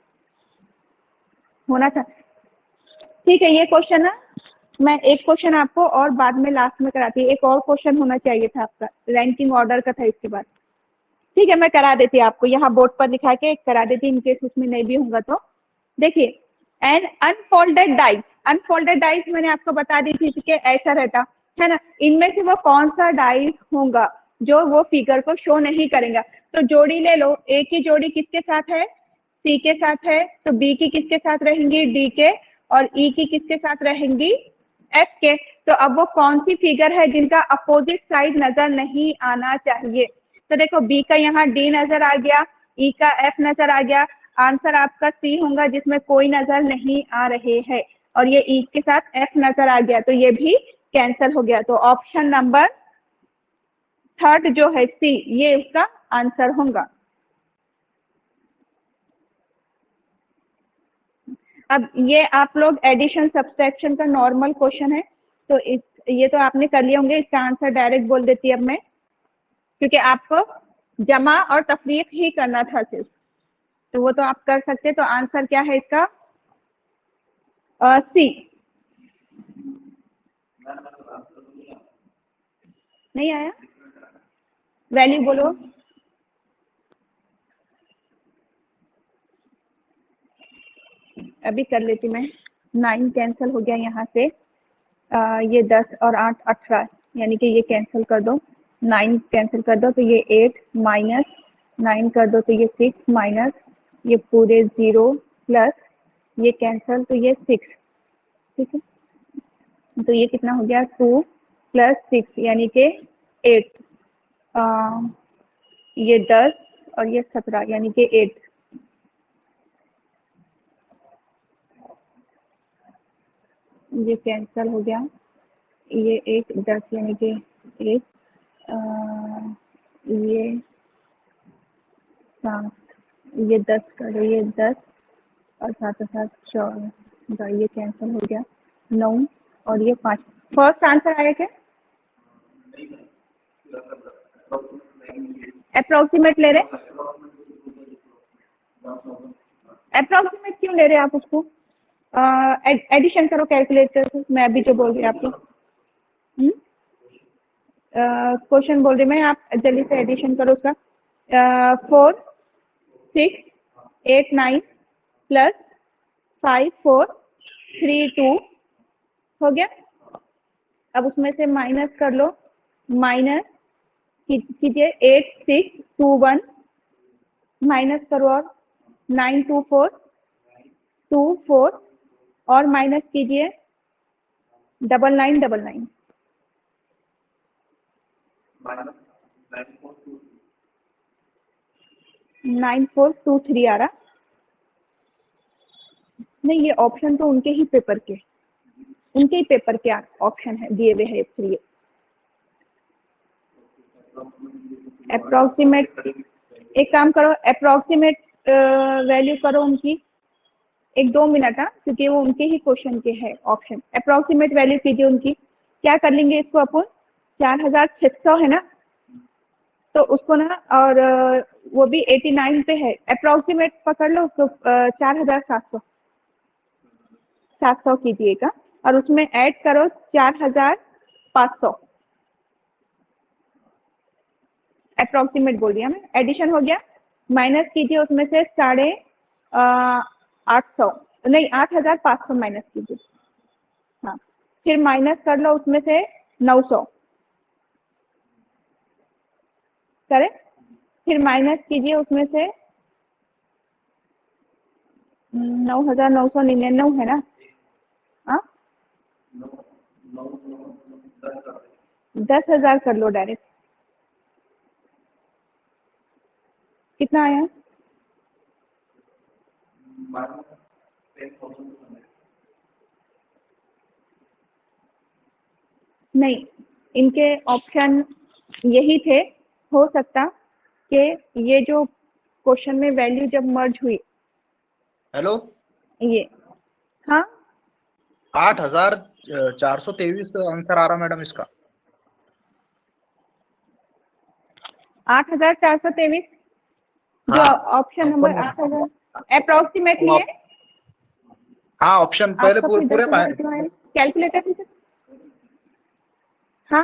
होना था। ठीक है, ये क्वेश्चन ना मैं एक क्वेश्चन आपको और बाद में लास्ट में कराती है, एक और क्वेश्चन होना चाहिए था आपका, रैंकिंग ऑर्डर का था इसके बाद। ठीक है, मैं करा देती आपको, यहाँ बोर्ड पर लिखा के करा देती इनकेस उसमें नहीं भी होगा तो। देखिए, an unfolded dice, unfolded dice मैंने आपको बता दी थी कि ऐसा रहता है ना, इनमें से वो कौन सा डाइस होगा जो वो फिगर को शो नहीं करेगा। तो जोड़ी ले लो, ए की जोड़ी किसके साथ है? सी के साथ है, तो बी की किसके साथ रहेंगी? डी के, और ई की किसके साथ रहेंगी? एफ के। तो अब वो कौन सी फिगर है जिनका अपोजिट साइड नजर नहीं आना चाहिए? तो देखो बी का यहाँ डी नजर आ गया, ई का एफ नजर आ गया, आंसर आपका सी होगा जिसमें कोई नजर नहीं आ रहे हैं, और ये ई के साथ एफ नजर आ गया तो ये भी कैंसिल हो गया। तो ऑप्शन नंबर थर्ड जो है सी, ये उसका आंसर होगा। अब ये आप लोग एडिशन सब्सट्रैक्शन का नॉर्मल क्वेश्चन है, तो इस ये तो आपने कर लिए होंगे, इसका आंसर डायरेक्ट बोल देती अब मैं, क्योंकि आपको जमा और तफरीक ही करना था सिर्फ, तो वो तो आप कर सकते। तो आंसर क्या है इसका? सी। नहीं आया? वैल्यू बोलो। अभी कर लेती मैं, नाइन कैंसिल हो गया यहाँ से, आ, ये दस और आठ अठारह, यानी कि ये कैंसिल कर दो, नाइन कैंसिल कर दो तो ये एट, माइनस नाइन कर दो तो ये सिक्स, माइनस ये पूरे जीरो, प्लस ये कैंसिल तो ये सिक्स, ठीक है, तो ये कितना हो गया? टू प्लस सिक्स यानी कि एट, ये दस और ये सत्रह यानी कि एट, ये कैंसिल हो गया, ये एक दस यानी कि एक, ये सात, ये दस करो, ये दस और सात सात चौदह, ये कैंसिल हो गया, नौ और ये पाँच। फर्स्ट आंसर आया क्या? अप्रोक्सीमेट ले रहे? अप्रोक्सीमेट क्यों ले रहे आप उसको? एडिशन करो कैलकुलेटर से, मैं अभी जो बोल रही हूँ आपको, क्वेश्चन बोल रही मैं, आप जल्दी से एडिशन करो उसका। Four six eight nine plus five four three two हो गया। अब उसमें से माइनस कर लो, माइनस कीजिए eight six two one, minus करो और nine two four two four, और माइनस कीजिए double nine double nine, nine four two three आ रहा। नहीं, ये ऑप्शन तो उनके ही पेपर के, उनके ही पेपर के ऑप्शन है दिए हुए है इसलिए। अप्रोक्सीमेट, एक काम करो, अप्रोक्सीमेट वैल्यू करो उनकी, एक दो मिनट, हाँ, क्योंकि वो उनके ही क्वेश्चन के है ऑप्शन। अप्रोक्सीमेट वैल्यू कीजिए उनकी, क्या कर लेंगे इसको अपन, चार हजार छः सौ है ना, तो उसको ना, और वो भी एटी नाइन पे है, अप्रोक्सीमेट पकड़ लो उसको, चार हजार सात सौ सात सौ कीजिएगा, और उसमें ऐड करो चार हजार पाँच सौ, अप्रोक्सीमेट बोल दिया मैं, एडिशन हो गया, माइनस कीजिए उसमें से साढ़े आठ सौ, नहीं आठ हजार पाँच सौ माइनस कीजिए, हाँ, फिर माइनस कर लो उसमें से नौ सौ, करें, फिर माइनस कीजिए उसमें से नौ हजार नौ सौ निन्यानवे है ना? हाँ, दस हजार कर लो डायरेक्ट। कितना आया? नहीं, इनके ऑप्शन यही थे। हो सकता कि ये जो क्वेश्चन में वैल्यू जब मर्ज हुई, हेलो, ये हाँ आठ हजार चार सौ तेईस आंसर आ रहा मैडम इसका। आठ हजार चार सौ तेईस जो हाँ, ऑप्शन नंबर आठ हजार अप्रोक्सीमेटली है। हाँ ऑप्शन पहले आपका पूरे फिर पूरे दस हजार क्यों आया? कैलकुलेटर से? हाँ,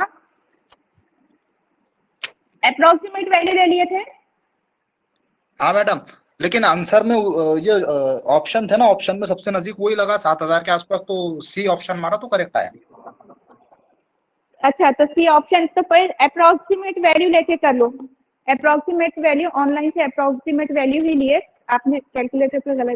अप्रोक्सीमेट वैल्यू ले लिए थे। हाँ मैडम, लेकिन आंसर में अ, ये ऑप्शन थे ना, ऑप्शन में सबसे नजदीक वही लगा सात हजार के आसपास, तो सी ऑप्शन मारा तो करेक्ट आया। अच्छा, तो सी ऑप्शन तो पर अप्रोक्सीमेट वैल्यू लेके कर लो। अप्रोक्सीमेट वैल्यू ऑनलाइन से अप्रोक्सीमेट वैल्यू ही लिए आपने, कैलकुलेटर पे गलत।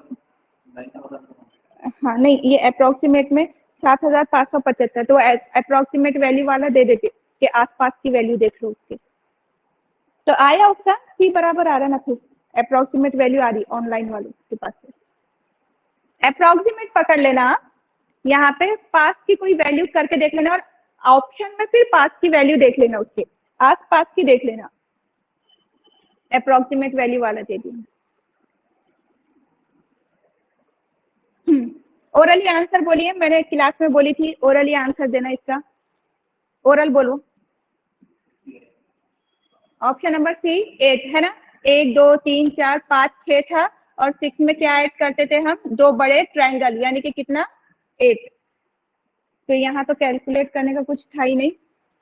हाँ नहीं, ये अप्रोक्सीमेट में सात हजार पाँच सौ पचहत्तर, तो अप्रोक्सीमेट वैल्यू वाला दे देते कि आसपास की वैल्यू देख लो उसके। तो आया उसका सी बराबर आ रहा ना, फिर अप्रोक्सीमेट वैल्यू आ रही ऑनलाइन वाले के पास से। अप्रोक्सीमेट पकड़ लेना, यहाँ पे पास की कोई वैल्यू करके देख लेना, और ऑप्शन में फिर पास की वैल्यू देख लेना, उसके आस पास की देख लेना। अप्रोक्सीमेट वैल्यू वाला दे दिया। ओरली आंसर बोलिए, मैंने क्लास में बोली थी ओरली आंसर देना इसका। ओरल बोलो। ऑप्शन नंबर सी एट है ना? एक दो तीन चार पाँच छः था, और सिक्स में क्या ऐड करते थे हम? दो बड़े ट्राइंगल, यानी कि कितना? एट। तो यहाँ तो कैलकुलेट करने का कुछ था ही नहीं।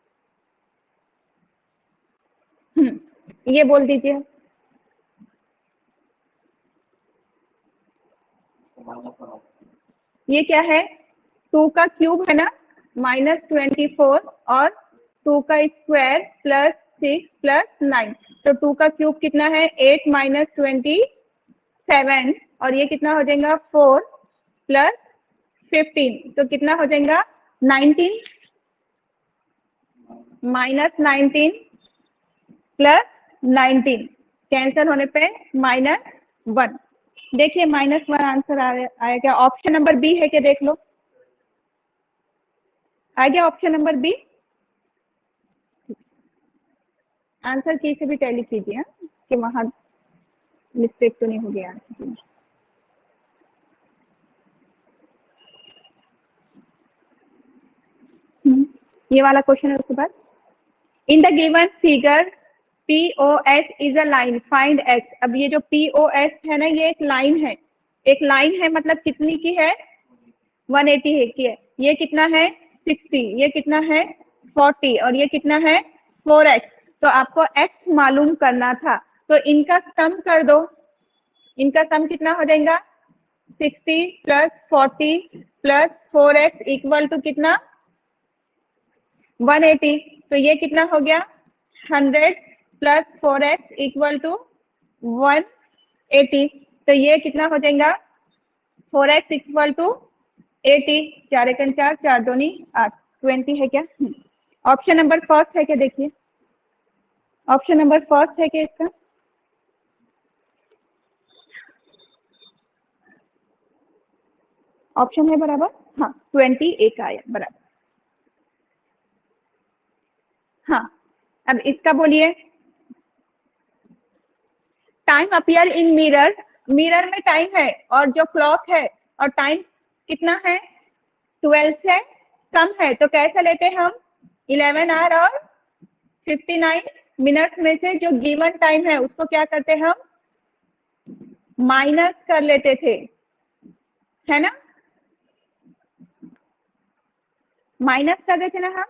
हम्म, ये बोल दीजिए। ये क्या है? टू का क्यूब है ना, माइनस ट्वेंटी फोर, और टू का square plus six plus nine. तो टू का क्यूब कितना है? एट माइनस ट्वेंटी सेवन, और ये कितना हो जाएगा? फोर प्लस फिफ्टीन, तो कितना हो जाएगा? Nineteen. Minus nineteen plus nineteen, cancel होने पे माइनस वन। देखिए माइनस वन आंसर आया क्या? ऑप्शन नंबर बी है क्या? देख लो, आ गया ऑप्शन नंबर बी। आंसर की से भी टैली कीजिए हाँ, कि वहां मिस्टेक तो नहीं हो गया। ये वाला क्वेश्चन है उसके बाद। In the given figure P O S is a line, find X। अब ये जो P O S है ना, ये एक लाइन है। एक लाइन है मतलब कितनी की है? वन एटी है की है। ये कितना है? सिक्सटी। ये कितना है? फोर्टी। और ये कितना है? Four X. तो आपको x मालूम करना था, तो इनका सम कर दो। इनका सम कितना हो जाएगा? Sixty plus forty plus four X equal to कितना? One eighty. तो ये कितना हो गया? Hundred plus four X equal to one eighty. तो ये कितना हो जाएगा? Four X equal to eighty. चार एकन चार, चार दोनी आठ, ट्वेंटी है क्या? ऑप्शन नंबर फर्स्ट है क्या? देखिए ऑप्शन नंबर फर्स्ट है क्या इसका? ऑप्शन है बराबर, हाँ ट्वेंटी एक आया बराबर। हाँ, अब इसका बोलिए। Time appear in mirror, mirror में टाइम है, और जो क्लॉक है, और टाइम कितना है? ट्वेल्व से कम है, तो कैसे लेते हैं हम? इलेवन आवर और फिफ्टी नाइन मिनट्स में से जो गिवन टाइम है उसको क्या करते हैं हम? माइनस कर लेते थे, है ना? माइनस कर देते ना हम।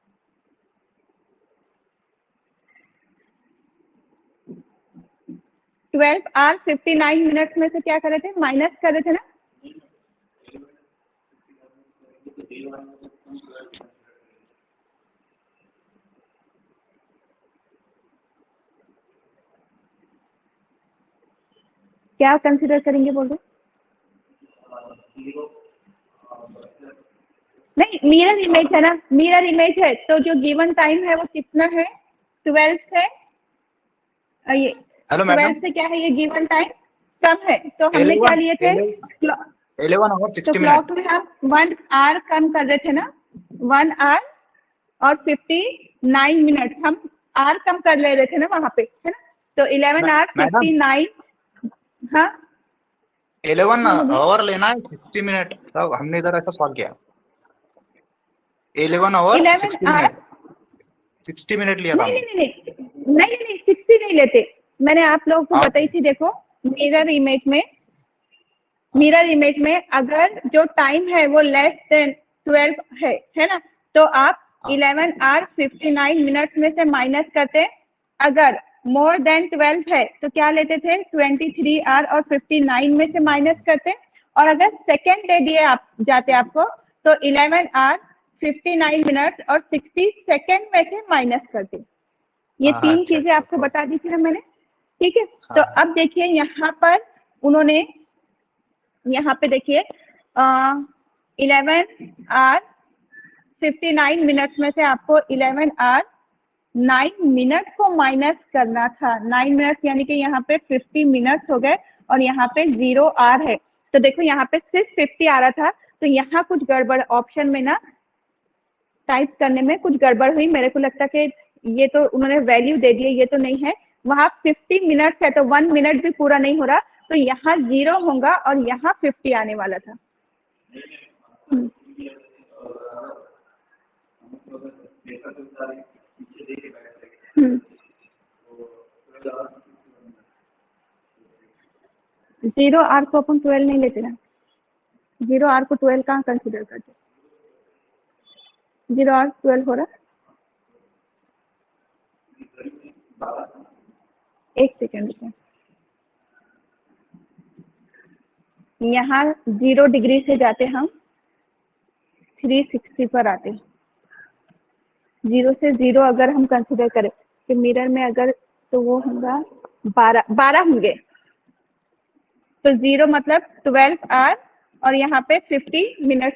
Twelve hour fifty nine minutes में से क्या कर रहे थे? माइनस कर रहे थे ना। क्या कंसिडर करेंगे बोल दो? मिरर इमेज है ना, मिरर इमेज है, तो जो गिवन टाइम है वो कितना है, ट्वेल्व से अ, ये हेलो मैडम, ट्वेल्व से क्या है ये गिवन टाइम कम है, तो हमने क्या लिए थे, इलेवन आवर तो सिक्सटी क्लॉक मिनट में हम वन आवर कम कर रहे थे ना, वन आवर और फिफ्टी नाइन मिनट हम आवर कम कर ले रहे थे ना वहां पे, है ना, तो eleven hour madam fifty nine, हाँ इलेवन हाँ बोलिए। आवर लेना है सिक्सटी मिनट, तब हमने इधर ऐसा सॉल्व किया, eleven hour eleven sixty hour minute sixty minute लिया था नहीं हमने। नहीं नहीं नहीं नहीं नहीं सिक्सटी नहीं लेते, मैंने आप लोगों को हाँ बताई थी, देखो मिरर इमेज में, मिरर इमेज में अगर जो टाइम है वो लेस देन ट्वेल्व है है ना, तो आप eleven hour fifty nine minute में से माइनस करते, अगर मोर देन ट्वेल्व है तो क्या लेते थे, ट्वेंटी थ्री आवर और फिफ्टी नाइन में से माइनस करते, और अगर सेकेंड दे दिए आप जाते आपको तो eleven hour fifty nine minute और सिक्सटी सेकेंड में से माइनस करते। ये हाँ, तीन अच्छा चीजें अच्छा आपको बता दी थी ना मैंने, ठीक है। तो हाँ अब देखिए यहाँ पर उन्होंने, यहाँ पे देखिए eleven hour fifty nine minute में से आपको इलेवन आवर नाइन मिनट को माइनस करना था, नाइन मिनट यानी कि यहाँ पे फिफ्टी मिनट्स हो गए और यहाँ पे जीरो आर है, तो देखो यहाँ पे सिर्फ फिफ्टी आ रहा था, तो यहाँ कुछ गड़बड़ ऑप्शन में ना टाइप करने में कुछ गड़बड़ हुई, मेरे को लगता है कि ये तो उन्होंने वैल्यू दे दिए, ये तो नहीं है, वहां फिफ्टी मिनट्स है तो वन मिनट भी पूरा नहीं हो रहा, तो यहाँ जीरो होगा और यहाँ फिफ्टी आने वाला था। जीरो आर को अपन ट्वेल्व नहीं लेते ना, जीरो आर को ट्वेल्व कहाँ कंसिडर करते, जीरो आर ट्वेल्व हो रहा, एक सेकेंड में, यहाँ जीरो डिग्री से जाते हम थ्री सिक्सटी पर आते, जीरो से जीरो अगर हम कंसिडर करें कि मिरर में अगर, तो वो होगा बारह बारह होंगे, तो जीरो मतलब ट्वेल्व आवर और यहाँ पे फिफ्टी मिनट,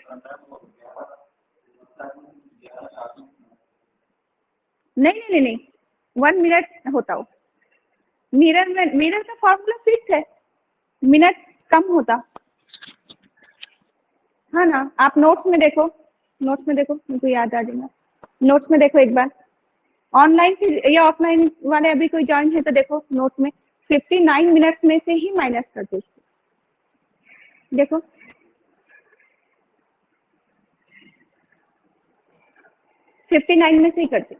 नहीं नहीं नहीं वन मिनट होता हो, मिरर में मिरर का फॉर्मूला फिक्स है, मिनट कम होता, हाँ ना, आप नोट्स में देखो, नोट्स में देखो, मुझे याद आ जाएगा, नोट्स में देखो एक बार, ऑनलाइन या ऑफलाइन वाले अभी कोई ज्वाइन है तो देखो नोट्स में फिफ्टी नाइन मिनट में से ही माइनस कर दो, देखो फिफ्टी नाइन में से ही करते,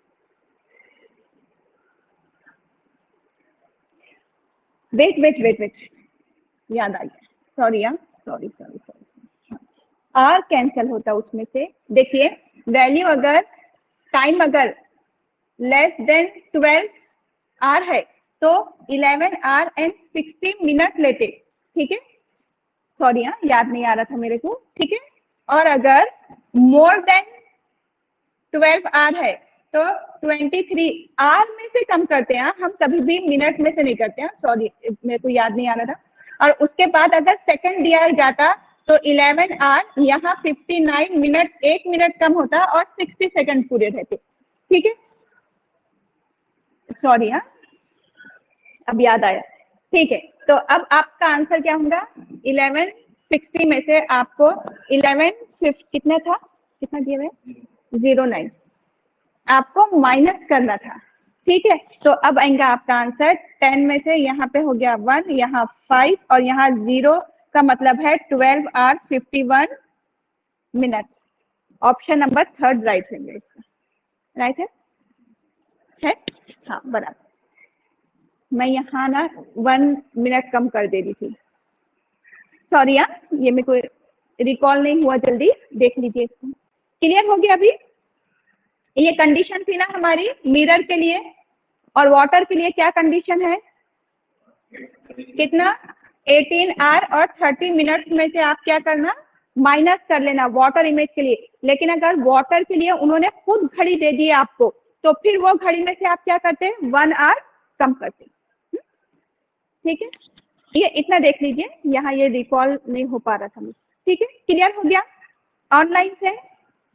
वेट वेट वेट वेट याद आ गया, सॉरी यार, sorry sorry sorry, hour cancel होता उसमें से, देखिए वैल्यू अगर टाइम अगर लेस देन ट्वेल्व आर है तो eleven hour and sixty minute लेते, ठीक है, सॉरी हाँ याद नहीं आ रहा था मेरे को, ठीक है, और अगर मोर देन ट्वेल्व आर है तो ट्वेंटी थ्री आर में से कम करते हैं, हम कभी भी मिनट में से नहीं करते हैं, सॉरी मेरे को याद नहीं आ रहा था, और उसके बाद अगर सेकंड दिया जाता तो इलेवन आर, यहाँ फिफ्टी नाइन मिनट, एक मिनट कम होता और सिक्सटी सेकंड पूरे रहते, ठीक है, सॉरी हाँ अब याद आया, ठीक है, तो अब आपका आंसर क्या होगा, इलेवन सिक्सटी में से आपको इलेवन कितना था, कितना दिया हुआ, जीरो नाइन आपको माइनस करना था, ठीक है, तो अब आएगा आपका आंसर टेन में से यहाँ पे हो गया वन, यहाँ फाइव और यहाँ जीरो का मतलब है twelve hour fifty one minute, option number third right है, राइट है, है हाँ बराबर, मैं यहाँ ना वन मिनट कम कर दे रही थी, सॉरी यार ये मेरे को रिकॉल नहीं हुआ, जल्दी देख लीजिए इसको, क्लियर हो गया अभी, ये कंडीशन थी ना हमारी मिरर के लिए, और वाटर के लिए क्या कंडीशन है, कितना एटीन आवर और थर्टी मिनट्स में से आप क्या करना, माइनस कर लेना वाटर इमेज के लिए, लेकिन अगर वाटर के लिए उन्होंने खुद घड़ी दे दी आपको तो फिर वो घड़ी में से आप क्या करते हैं, वन आवर कम करते, ठीक है, ये इतना देख लीजिए, यहाँ ये रिकॉल नहीं हो पा रहा था मुझे, ठीक है, क्लियर हो गया ऑनलाइन से,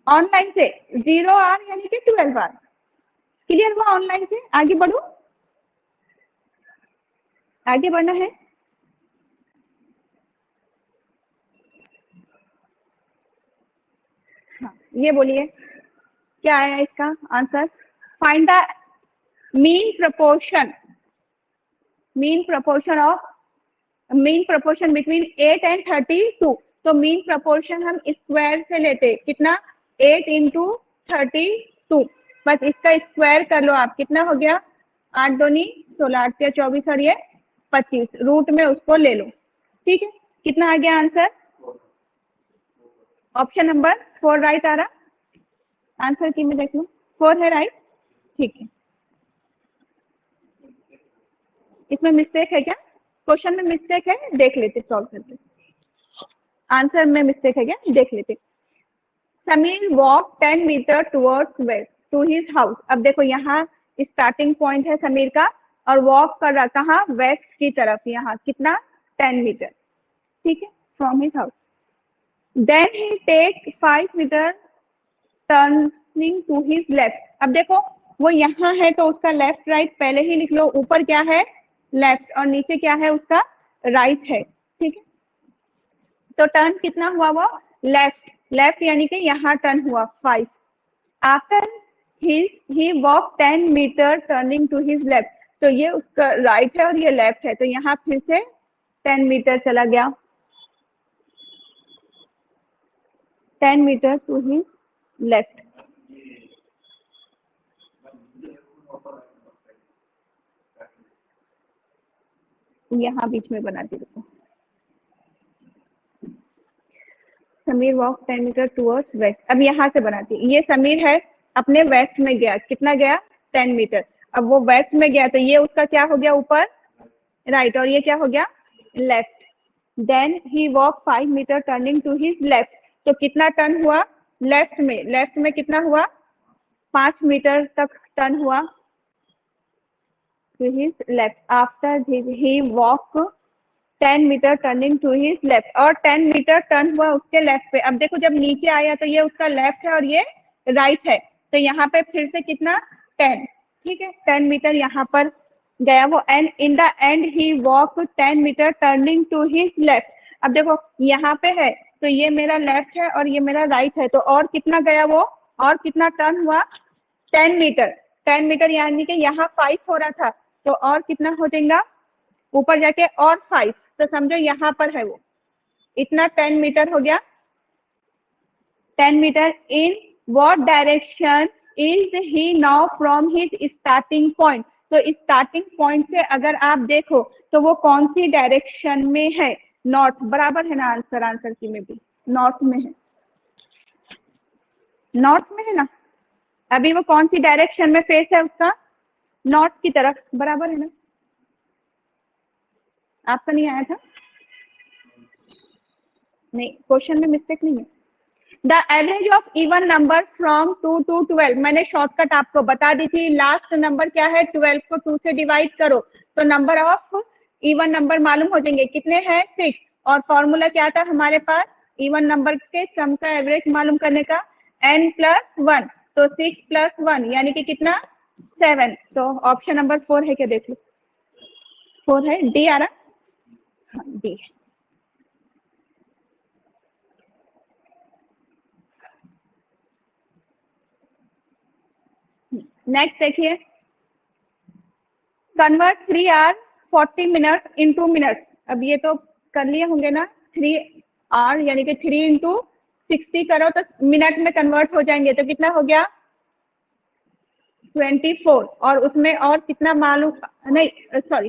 ऑनलाइन से जीरो आर यानी कि ट्वेल्व आर। क्लियर हुआ? ऑनलाइन से आगे बढ़ो, आगे बढ़ना है। हाँ, ये बोलिए क्या आया इसका answer? Find the mean proportion, mean proportion of mean proportion between eight and thirty two. तो मीन प्रोपोर्शन हम स्क्वायर से लेते, कितना? Eight into thirty two. बस इसका स्क्वायर कर लो आप, कितना हो गया? आठ दोनी सोलह, आठ या चौबीस और ये पच्चीस, रूट में उसको ले लो। ठीक है, कितना आ गया answer? Option number four right आ रहा आंसर की, मैं देख लूं, फोर है राइट। ठीक है, इसमें मिस्टेक है क्या? क्वेश्चन में मिस्टेक है, देख लेते सॉल्व करके। आंसर में मिस्टेक है क्या, देख लेते। Sameer walk ten metre towards west to his house. अब देखो यहाँ स्टार्टिंग पॉइंट है समीर का और वॉक कर रहा कहाँ? वेस्ट की तरफ, यहाँ कितना? Ten metre. ठीक है, from his house. Then he take five metre turning to his left. अब देखो वो यहाँ है तो उसका लेफ्ट राइट पहले ही लिख लो। ऊपर क्या है? लेफ्ट, और नीचे क्या है? उसका राइट है। ठीक है, तो टर्न कितना हुआ? वो लेफ्ट, लेफ्ट यानी कि यहाँ टर्न हुआ five. After he he walk ten metre turning to his left. तो ये उसका राइट है और ये लेफ्ट है, तो यहाँ फिर से टेन मीटर चला गया, ten metre to his left. यहाँ बीच में बनाती हूँ। Sameer walk ten metre towards west. अब यहाँ से बनाती, ये समीर है अपने वेस्ट में गया, कितना गया? Ten metre. अब वो वेस्ट में गया तो ये उसका क्या हो गया? ऊपर राइट, और ये क्या हो गया? Left. Then he walk five metre turning to his left. तो कितना टर्न हुआ? लेफ्ट में, लेफ्ट में कितना हुआ? पांच मीटर तक टर्न हुआ to his left. After he walk ten metre turning to his left, और टेन मीटर टर्न हुआ उसके लेफ्ट पे। अब देखो जब नीचे आया तो ये उसका लेफ्ट है और ये राइट है, तो यहाँ पे फिर से कितना? टेन। ठीक है, टेन मीटर यहाँ पर गया वो, and in the end he walk ten metre turning to his left. अब देखो यहाँ पे है तो ये मेरा लेफ्ट है और ये मेरा राइट है, तो और कितना गया वो? और कितना टर्न हुआ? Ten metre. टेन मीटर यानी कि यहाँ फाइव हो रहा था, तो और कितना हो जाएगा ऊपर जाके? और फाइव। तो समझो यहाँ पर है वो, इतना टेन मीटर हो गया। Ten metre in what direction is he now from his starting point. तो स्टार्टिंग पॉइंट से अगर आप देखो तो वो कौन सी डायरेक्शन में है? नॉर्थ, बराबर है ना आंसर? आंसर की में भी नॉर्थ में है, नॉर्थ में है ना। अभी वो कौन सी डायरेक्शन में फेस है उसका? नॉर्थ की तरफ, बराबर है ना। आपका नहीं आया था? नहीं, क्वेश्चन में मिस्टेक नहीं है। The average of even number from two to twelve. मैंने शॉर्टकट आपको बता दी थी, लास्ट नंबर क्या है? ट्वेल्व को टू से डिवाइड करो तो नंबर ऑफ इवन नंबर मालूम हो जाएंगे। कितने हैं? सिक्स। और फॉर्मूला क्या था हमारे पास? इवन नंबर के सम का एवरेज मालूम करने का, एन प्लस वन। तो सिक्स प्लस वन यानी कि कितना? सेवन। तो ऑप्शन नंबर फोर है क्या? देख लो, फोर है। डी आ रहा? हाँ, डी है। नेक्स्ट देखिए, convert three hour forty minute into minute. अब ये तो कर लिए होंगे ना, थ्री आवर यानी कि थ्री इंटू सिक्सटी करो तो मिनट में कन्वर्ट हो जाएंगे, तो कितना हो गया? Twenty four. और उसमें और कितना मालूम? नहीं सॉरी,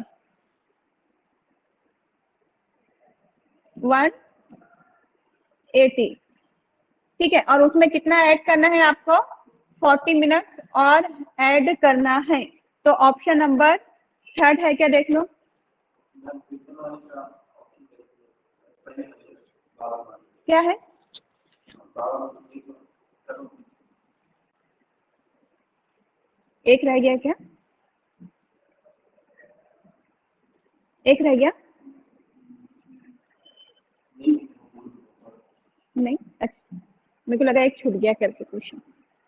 वन एटी। ठीक है, और उसमें कितना ऐड करना है आपको? फोर्टी मिनट और ऐड करना है। तो ऑप्शन नंबर थर्ड है क्या? देख लो, क्या है? एक रह गया क्या? एक रह गया? नहीं, अच्छा मेरे को लगा एक छूट गया करके क्वेश्चन।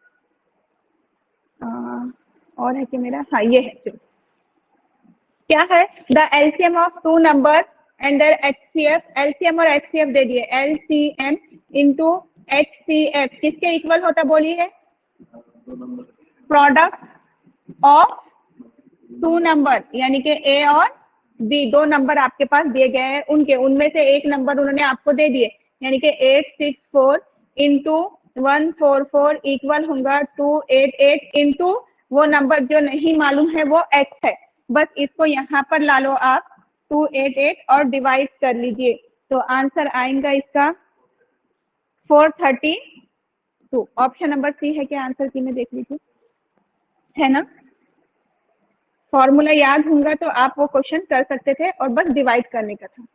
और है कि मेरा, हाँ ये है, चलो क्या है, the LCM of two number and their HCF, LCM और एचसीएफ दे दिए, एलसीएम इनटू एचसीएफ किसके इक्वल होता बोलिए, प्रोडक्ट ऑफ टू नंबर, यानी कि ए और बी, दो नंबर आपके पास दिए गए हैं, उनके उनमें से एक नंबर उन्होंने आपको दे दिए, यानी कि eight six four into one four four equal होगा टू एट एट इंटू वो नंबर जो नहीं मालूम है वो एक्स है, बस इसको यहाँ पर ला लो आप टू एट एट और डिवाइड कर लीजिए, तो आंसर आएगा इसका four thirty two. Option number C है क्या आंसर की में देख लीजिए, है ना। फॉर्मूला याद होगा तो आप वो क्वेश्चन कर सकते थे और बस डिवाइड करने का था।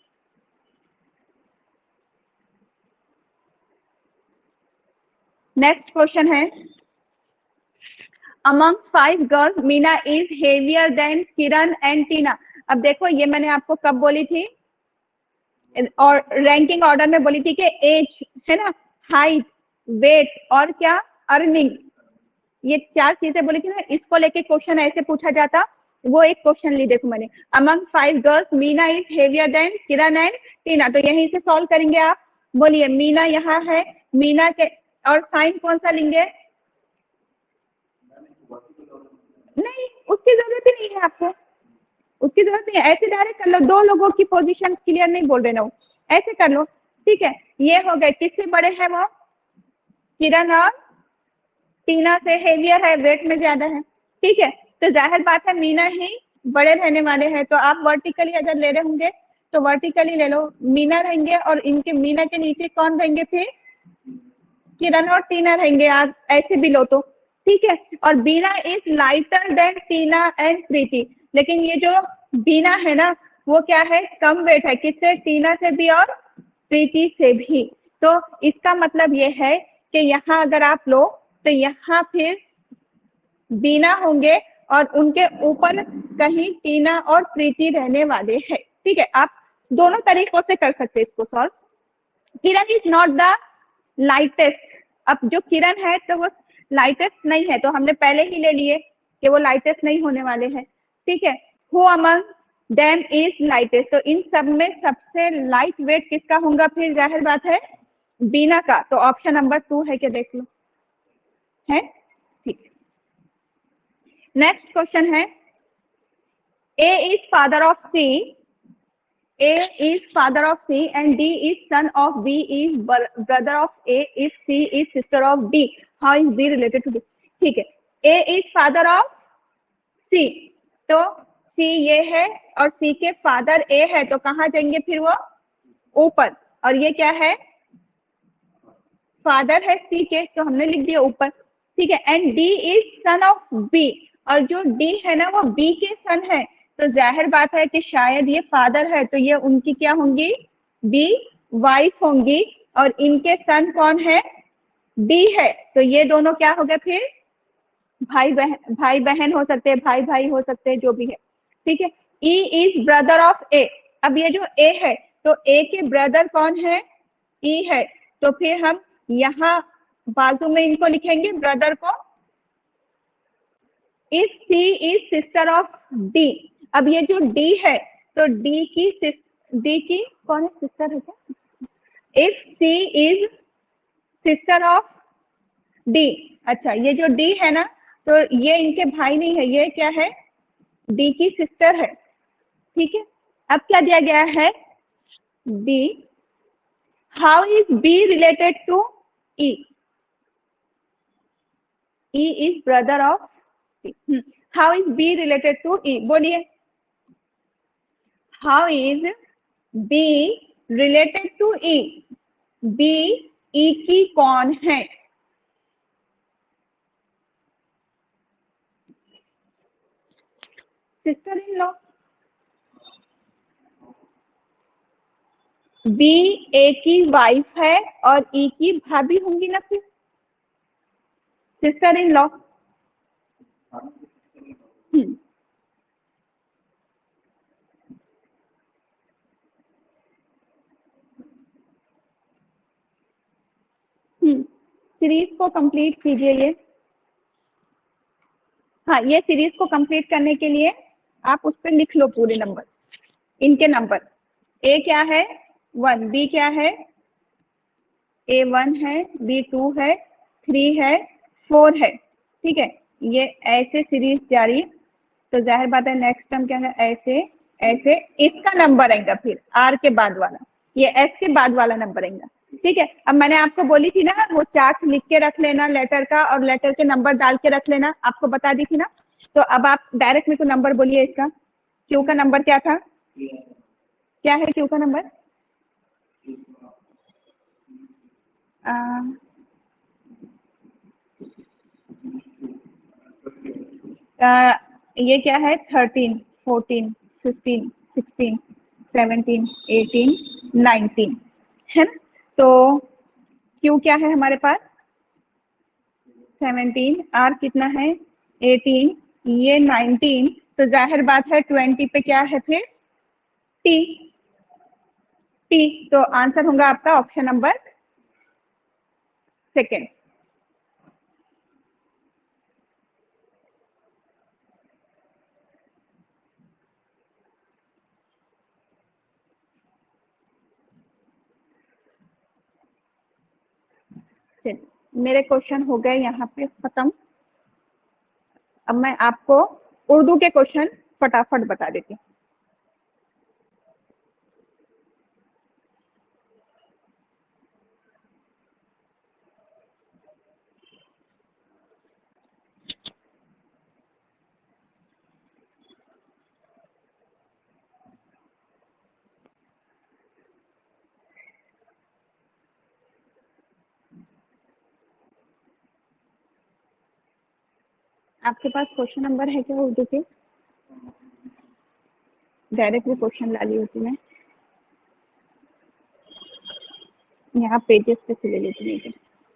नेक्स्ट क्वेश्चन है, among five girls Meena is heavier than Kiran and Tina. अब देखो ये मैंने आपको कब बोली थी, और रैंकिंग ऑर्डर में बोली थी कि एज है ना, हाइट, वेट और क्या, अर्निंग, ये चार चीजें बोली थी ना, इसको लेके क्वेश्चन ऐसे पूछा जाता, वो एक क्वेश्चन ली देखो मैंने, among five girls Meena is heavier than Kiran and Tina, तो यहीं से सॉल्व करेंगे आप। बोलिए मीना यहाँ है, मीना के और साइन कौन सा लेंगे, नहीं उसकी जरूरत ही नहीं है आपको, उसकी जरूरत नहीं है, ऐसे डायरेक्ट कर लो, दो लोगों की पोजीशन क्लियर नहीं बोल रहे ना, ऐसे कर लो, ठीक है। ये हो गए, किससे बड़े हैं वो, किरण और टीना से हेवियर है, वेट में ज्यादा है, ठीक है, तो जाहिर बात है मीना ही बड़े रहने वाले हैं, तो आप वर्टिकली अगर ले रहे होंगे तो वर्टिकली ले लो, मीना रहेंगे और इनके मीना के नीचे कौन रहेंगे, फिर किरण और टीना रहेंगे, आप ऐसे भी लो तो ठीक है। और Beena is lighter than Tina and Preeti, लेकिन ये जो बीना है ना वो क्या है, कम वेट है, किससे, टीना से भी और प्रीति से भी, तो इसका मतलब ये है कि यहाँ अगर आप लो तो यहाँ फिर बीना होंगे और उनके ऊपर कहीं टीना और प्रीति रहने वाले हैं, ठीक है। आप दोनों तरीकों से कर सकते हैं इसको solve. Kiran is not the lightest, अब जो किरण है तो वो लाइटेस्ट नहीं है, तो हमने पहले ही ले लिए कि वो लाइटेस्ट नहीं होने वाले हैं, ठीक है। Who among them is lightest, तो इन सब में सबसे लाइट वेट किसका होगा, फिर जाहिर बात है बीना का, तो ऑप्शन नंबर टू है, क्या देख लो, है ठीक है। नेक्स्ट क्वेश्चन है, A is father of C, A is father of C and D is son of B is brother of A if C is sister of D. How is B related to D? ठीक है, A is father of C, तो C ये है और C के फादर A है, तो कहाँ जाएंगे फिर वो, ऊपर, और ये क्या है, फादर है C के, तो हमने लिख दिया ऊपर, ठीक है। And D is son of B, और जो D है ना वो B के सन है, तो जाहिर बात है कि शायद ये फादर है, तो ये उनकी क्या होंगी, बी वाइफ होंगी, और इनके सन कौन है, डी है, तो ये दोनों क्या हो गए फिर, भाई बहन, भाई बहन हो सकते हैं, भाई भाई हो सकते हैं, जो भी है, ठीक है। E is brother of A, अब ये जो ए है तो ए के ब्रदर कौन है, ई है, तो फिर हम यहाँ बाजू में इनको लिखेंगे ब्रदर को, if C is sister of D, अब ये जो D है तो D की D की कौन है, सिस्टर है क्या, if C is sister of D, अच्छा ये जो D है ना तो ये इनके भाई नहीं है, ये क्या है, D की सिस्टर है, ठीक है। अब क्या दिया गया है, D, how is B related to E, E is brother of C, how is B related to E, बोलिए How is B related to E? B E की कौन है, sister in law, B A की वाइफ है और E की भाभी होंगी ना, फिर sister in law, hmm hmm series को कंप्लीट कीजिए ये। हाँ, ये सीरीज को कंप्लीट करने के लिए आप उस पर लिख लो पूरे नंबर, इनके नंबर। ए क्या है वन, बी क्या है ए वन है, बी टू है, थ्री है, फोर है, ठीक है। ये ऐसे सीरीज जारी, तो जाहिर बात है नेक्स्ट टर्म क्या है, ऐसे ऐसे इसका नंबर आएगा फिर आर के बाद वाला, ये एस के बाद वाला नंबर आएगा, ठीक है। अब मैंने आपको बोली थी ना वो चार्ट लिख के रख लेना लेटर का, और लेटर के नंबर डाल के रख लेना, आपको बता दी थी ना। तो अब आप डायरेक्ट मेरे को नंबर बोलिए इसका, क्यू का नंबर क्या था, क्या है क्यू का नंबर? आ, आ, ये क्या है, thirteen, fourteen, fifteen, sixteen, seventeen, eighteen, nineteen, है ना। तो क्यू क्या है हमारे पास, सेवनटीन, आर कितना है, एटीन, ये नाइनटीन, तो जाहिर बात है ट्वेंटी पे क्या है फिर, टी, टी। तो आंसर होगा आपका ऑप्शन नंबर सेकेंड। मेरे क्वेश्चन हो गए यहाँ पे खत्म। अब मैं आपको उर्दू के क्वेश्चन फटाफट बता देती हूँ। आपके पास क्वेश्चन नंबर है क्या उर्दू के? डायरेक्ट भी क्वेश्चन ला ली होती मैं, यहाँ पेजेस पे से ले लेती नहीं।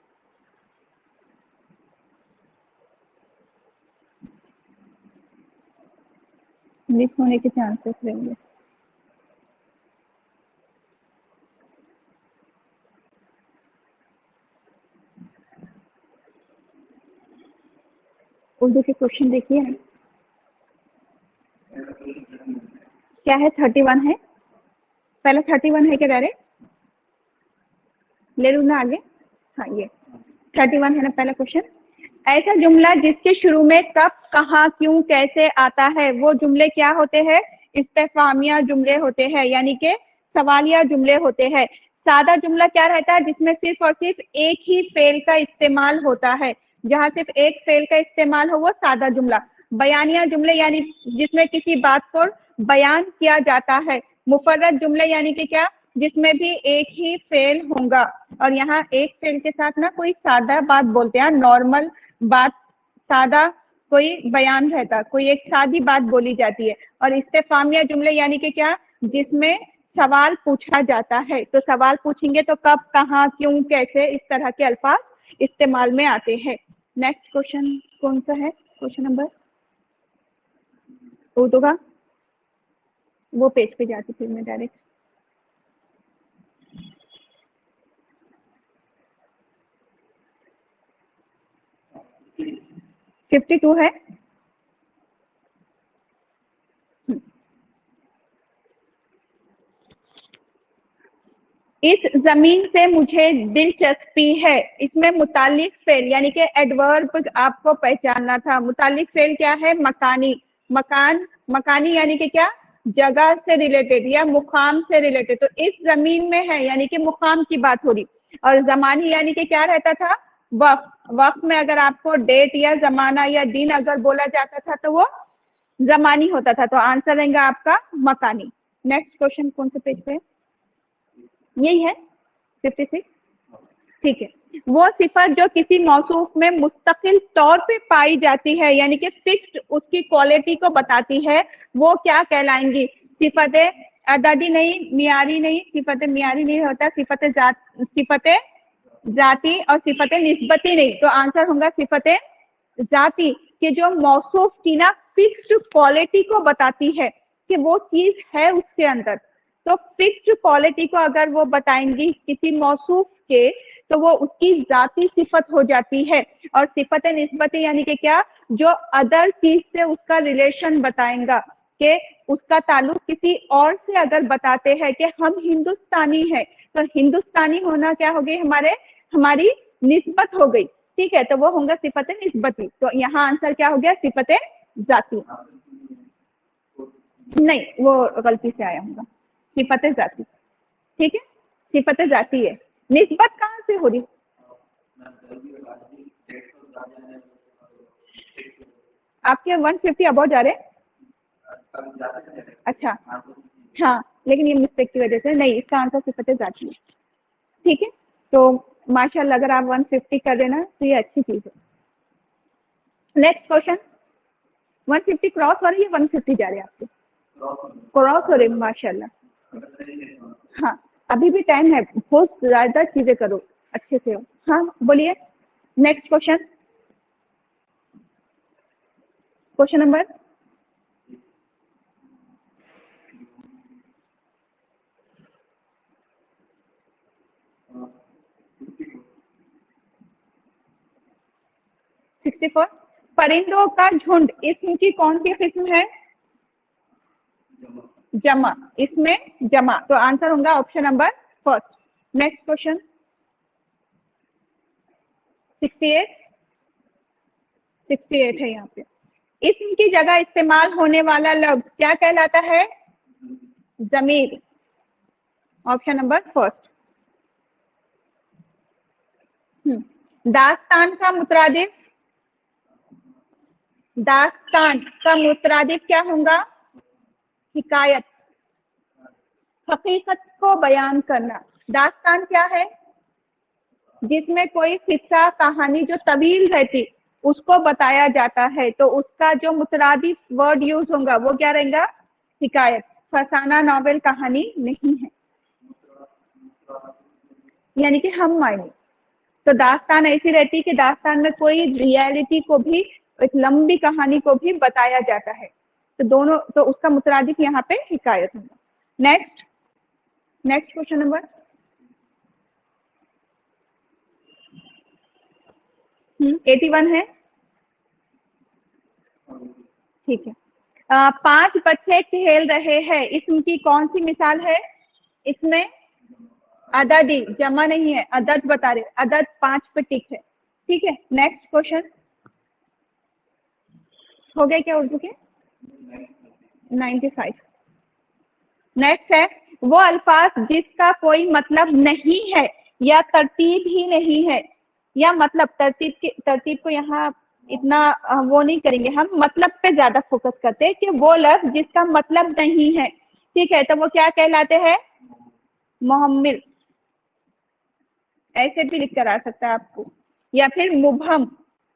मिस होने के चांसेस रहेंगे। उर्दू के क्वेश्चन देखिए ना, क्या है, थर्टी वन है, पहले थर्टी वन है क्या, डायरेक्ट ले लूँ ना आगे। हाँ, ये थर्टी वन है ना पहला क्वेश्चन। ऐसा जुमला जिसके शुरू में कब, कहाँ, क्यों, कैसे आता है, वो जुमले क्या होते हैं, इस्तेफामिया जुमले होते हैं, यानी कि सवालिया जुमले होते हैं। सादा जुमला क्या रहता है, जिसमें सिर्फ और सिर्फ एक ही फेल का इस्तेमाल होता है, जहाँ सिर्फ एक फेल का इस्तेमाल हो वो सादा जुमला। बयानिया जुमले यानी जिसमें किसी बात को बयान किया जाता है। मुफर्रद जुमले यानी कि क्या, जिसमें भी एक ही फेल होगा, और यहाँ एक फेल के साथ ना कोई सादा बात बोलते हैं, नॉर्मल बात, सादा कोई बयान रहता, कोई एक सादी बात बोली जाती है। और इस्तेफामिया जुमले यानी कि क्या, जिसमें सवाल पूछा जाता है, तो सवाल पूछेंगे तो कब, कहाँ, क्यों, कैसे, इस तरह के अल्फाज इस्तेमाल में आते हैं। नेक्स्ट क्वेश्चन कौन सा है, क्वेश्चन नंबर उर्दू का, वो पेज पे जाती फिर मैं डायरेक्ट। फिफ्टी टू है। इस जमीन से मुझे दिलचस्पी है, इसमें मुतालिक फेल यानी कि एडवर्ब आपको पहचानना था। मुतालिक फेल क्या है, मकानी, मकान, मकानी यानी कि क्या, जगह से रिलेटेड या मुकाम से रिलेटेड। तो इस जमीन में है यानी कि मुकाम की बात हो रही। और जमानी यानी कि क्या रहता था, वक्त, वक्त में अगर आपको डेट या जमाना या दिन अगर बोला जाता था तो वो जमानी होता था। तो आंसर रहेगा आपका मकानी। नेक्स्ट क्वेश्चन कौन से पेज पे है, यही है फिफ्टी सिक्स, ठीक है। वो सिफत जो किसी मौसूफ में मुस्तकिल तौर पे पाई जाती है यानी कि फिक्स्ड उसकी क्वालिटी को बताती है, वो क्या कहलाएंगी, सिफतें अददी नहीं, मियारी नहीं, सिफतें मियारी नहीं होता, सिफतें जात, सिफतें जाती और सिफतें निस्बती नहीं। तो आंसर होगा सिफतें जाती, कि जो मौसूफ की ना फिक्स्ड क्वालिटी को बताती है कि वो चीज है उसके अंदर। तो फिक्स्ड क्वालिटी को अगर वो बताएंगी किसी मौसूफ के, तो वो उसकी जाती सिफत हो जाती है। और सिफत निस्बती यानी कि क्या, जो अदर चीज से उसका रिलेशन बताएगा, कि उसका ताल्लुक किसी और से अगर बताते हैं कि हम हिंदुस्तानी है, तो हिंदुस्तानी होना क्या हो गई, हमारे हमारी निस्बत हो गई, ठीक है, तो वो होगा सिफत निस्बती। तो यहाँ आंसर क्या हो गया, सिफत जाती। नहीं, वो गलती से आया होगा, सिफत जाती, ठीक है, सिफत जाती है। निस्बत कहाँ से हो रही, आपके एक सौ पचास अबाउट जा रहे हैं? अच्छा, हाँ, लेकिन ये मिस्टेक की वजह से नहीं, इसका आंसर सिफत जाती है, ठीक है। तो माशाल्लाह अगर आप एक सौ पचास कर देना तो ये अच्छी चीज है। नेक्स्ट क्वेश्चन, एक सौ पचास क्रॉस हो रही है, एक सौ पचास जा रहे हैं आपके, क्रॉस हो रहे, माशाल्लाह। हाँ, अभी भी टाइम है, बहुत ज्यादा चीजें करो, अच्छे से हो। हाँ बोलिए, नेक्स्ट क्वेश्चन, क्वेश्चन नंबर चौंसठ। परिंदों का झुंड इसम की कौन सी किस्म है, जमा, इसमें जमा, तो आंसर होगा option number first. Next question, अड़सठ, अड़सठ है यहाँ पे। इसम की जगह इस्तेमाल होने वाला लफ्ज क्या कहलाता है, जमीर, ऑप्शन नंबर फर्स्ट। दास्तान का मुतरादिफ, दास्तान का मुतरादिफ क्या होगा, हिकायत, हकीकत को बयान करना। दास्तान क्या है, जिसमें कोई किस्सा कहानी जो तवील रहती उसको बताया जाता है, तो उसका जो मुतरादिफ वर्ड यूज होगा वो क्या रहेगा, हिकायत। फसाना नॉवेल कहानी नहीं है, यानी कि हम मायने। तो दास्तान ऐसी रहती कि दास्तान में कोई रियलिटी को भी, एक लंबी कहानी को भी बताया जाता है, तो दोनों, तो उसका मुतरादिफ यहाँ पे हिकायत होगा। नेक्स्ट, नेक्स्ट क्वेश्चन नंबर इक्यासी है, ठीक है। आ, पांच बच्चे खेल रहे हैं, इसम की कौन सी मिसाल है, इसमें अददी, जमा नहीं है, अदद बता रहे, अदद पांच पे टिक है, ठीक है। नेक्स्ट क्वेश्चन, हो गए क्या उर्दू के, पचानवे। नेक्स्ट है, वो अल्फाज जिसका कोई मतलब नहीं है या तरतीब ही नहीं है, या मतलब तरतीब के, तरतीब को यहाँ इतना वो नहीं करेंगे, हम मतलब पे ज्यादा फोकस करते हैं कि वो लफ्ज जिसका मतलब नहीं है, ठीक है, तो वो क्या कहलाते हैं, मुहम्मिल, ऐसे भी लिख कर आ सकता है आपको, या फिर मुबहम,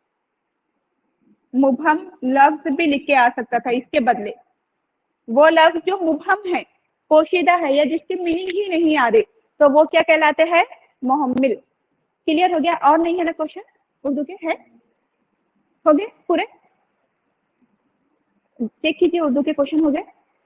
मुबहम लफ्ज भी लिख के आ सकता था इसके बदले। वो लफ्ज जो मुबहम है, पोशीदा है, या जिसकी मीनिंग ही नहीं आ रही, तो वो क्या कहलाते हैं, मुहम्मिल। क्लियर हो गया, और नहीं है ना क्वेश्चन उर्दू के, है, हो गए पूरे, चेक कीजिए उर्दू के क्वेश्चन हो गए।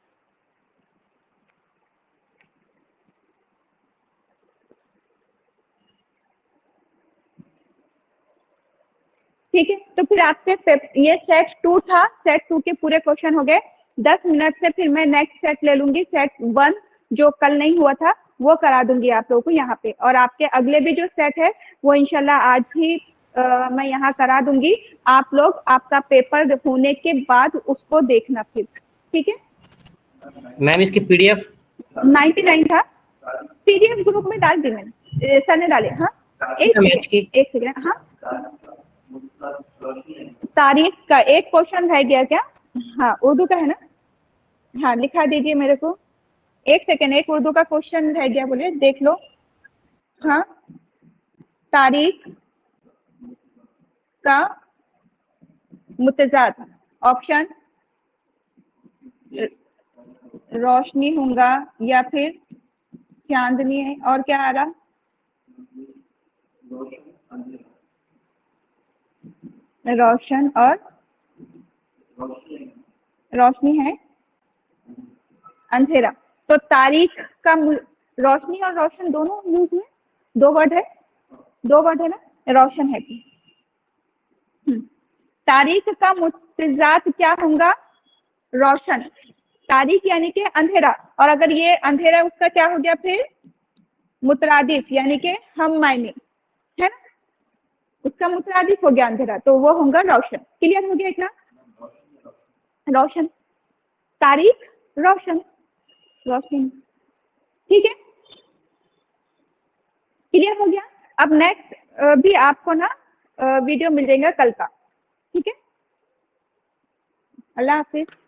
ठीक है, तो फिर आपसे ये सेट टू था, सेट टू के पूरे क्वेश्चन हो गए। दस मिनट से फिर मैं नेक्स्ट सेट ले लूंगी, सेट वन जो कल नहीं हुआ था वो करा दूंगी आप लोगों को यहाँ पे, और आपके अगले भी जो सेट है वो इंशाल्लाह आज ही आ, मैं यहाँ करा दूंगी। आप लोग आपका पेपर होने के बाद उसको देखना फिर, ठीक है। मैम इसकी पीडीएफ निन्यानवे था, पीडीएफ ग्रुप में डाल दी मैंने, सर ने डाले। हाँ एक सेकंड, एक सेकंड, हाँ तारीख का एक क्वेश्चन रह गया क्या, हाँ उर्दू का है ना, हाँ लिखा दीजिए मेरे को, एक सेकेंड, एक उर्दू का क्वेश्चन रह गया, बोले देख लो। हाँ, तारीख का मुतजाद, ऑप्शन रोशनी होगा या फिर चांदनी है, और क्या आ रहा, रोशन और रोशनी है, अंधेरा। तो तारीख का रोशनी और रोशन दोनों यूज में, दो वर्ड है, दो वर्ड है ना, रोशन है कि। हम्म, तारीख का मुतजात क्या होगा? रोशन। तारीख यानी कि अंधेरा, और अगर ये अंधेरा उसका क्या हो गया फिर? मुतरादिफ यानी कि हम मायने, है ना, उसका मुतरादिफ हो गया अंधेरा, तो वो होगा रोशन। क्लियर हो गया इतना? रोशन, तारीख, रोशन, रोशन, ठीक है, क्लियर हो गया। अब नेक्स्ट भी आपको ना वीडियो मिल जाएगा कल का, ठीक है। अल्लाह हाफिज।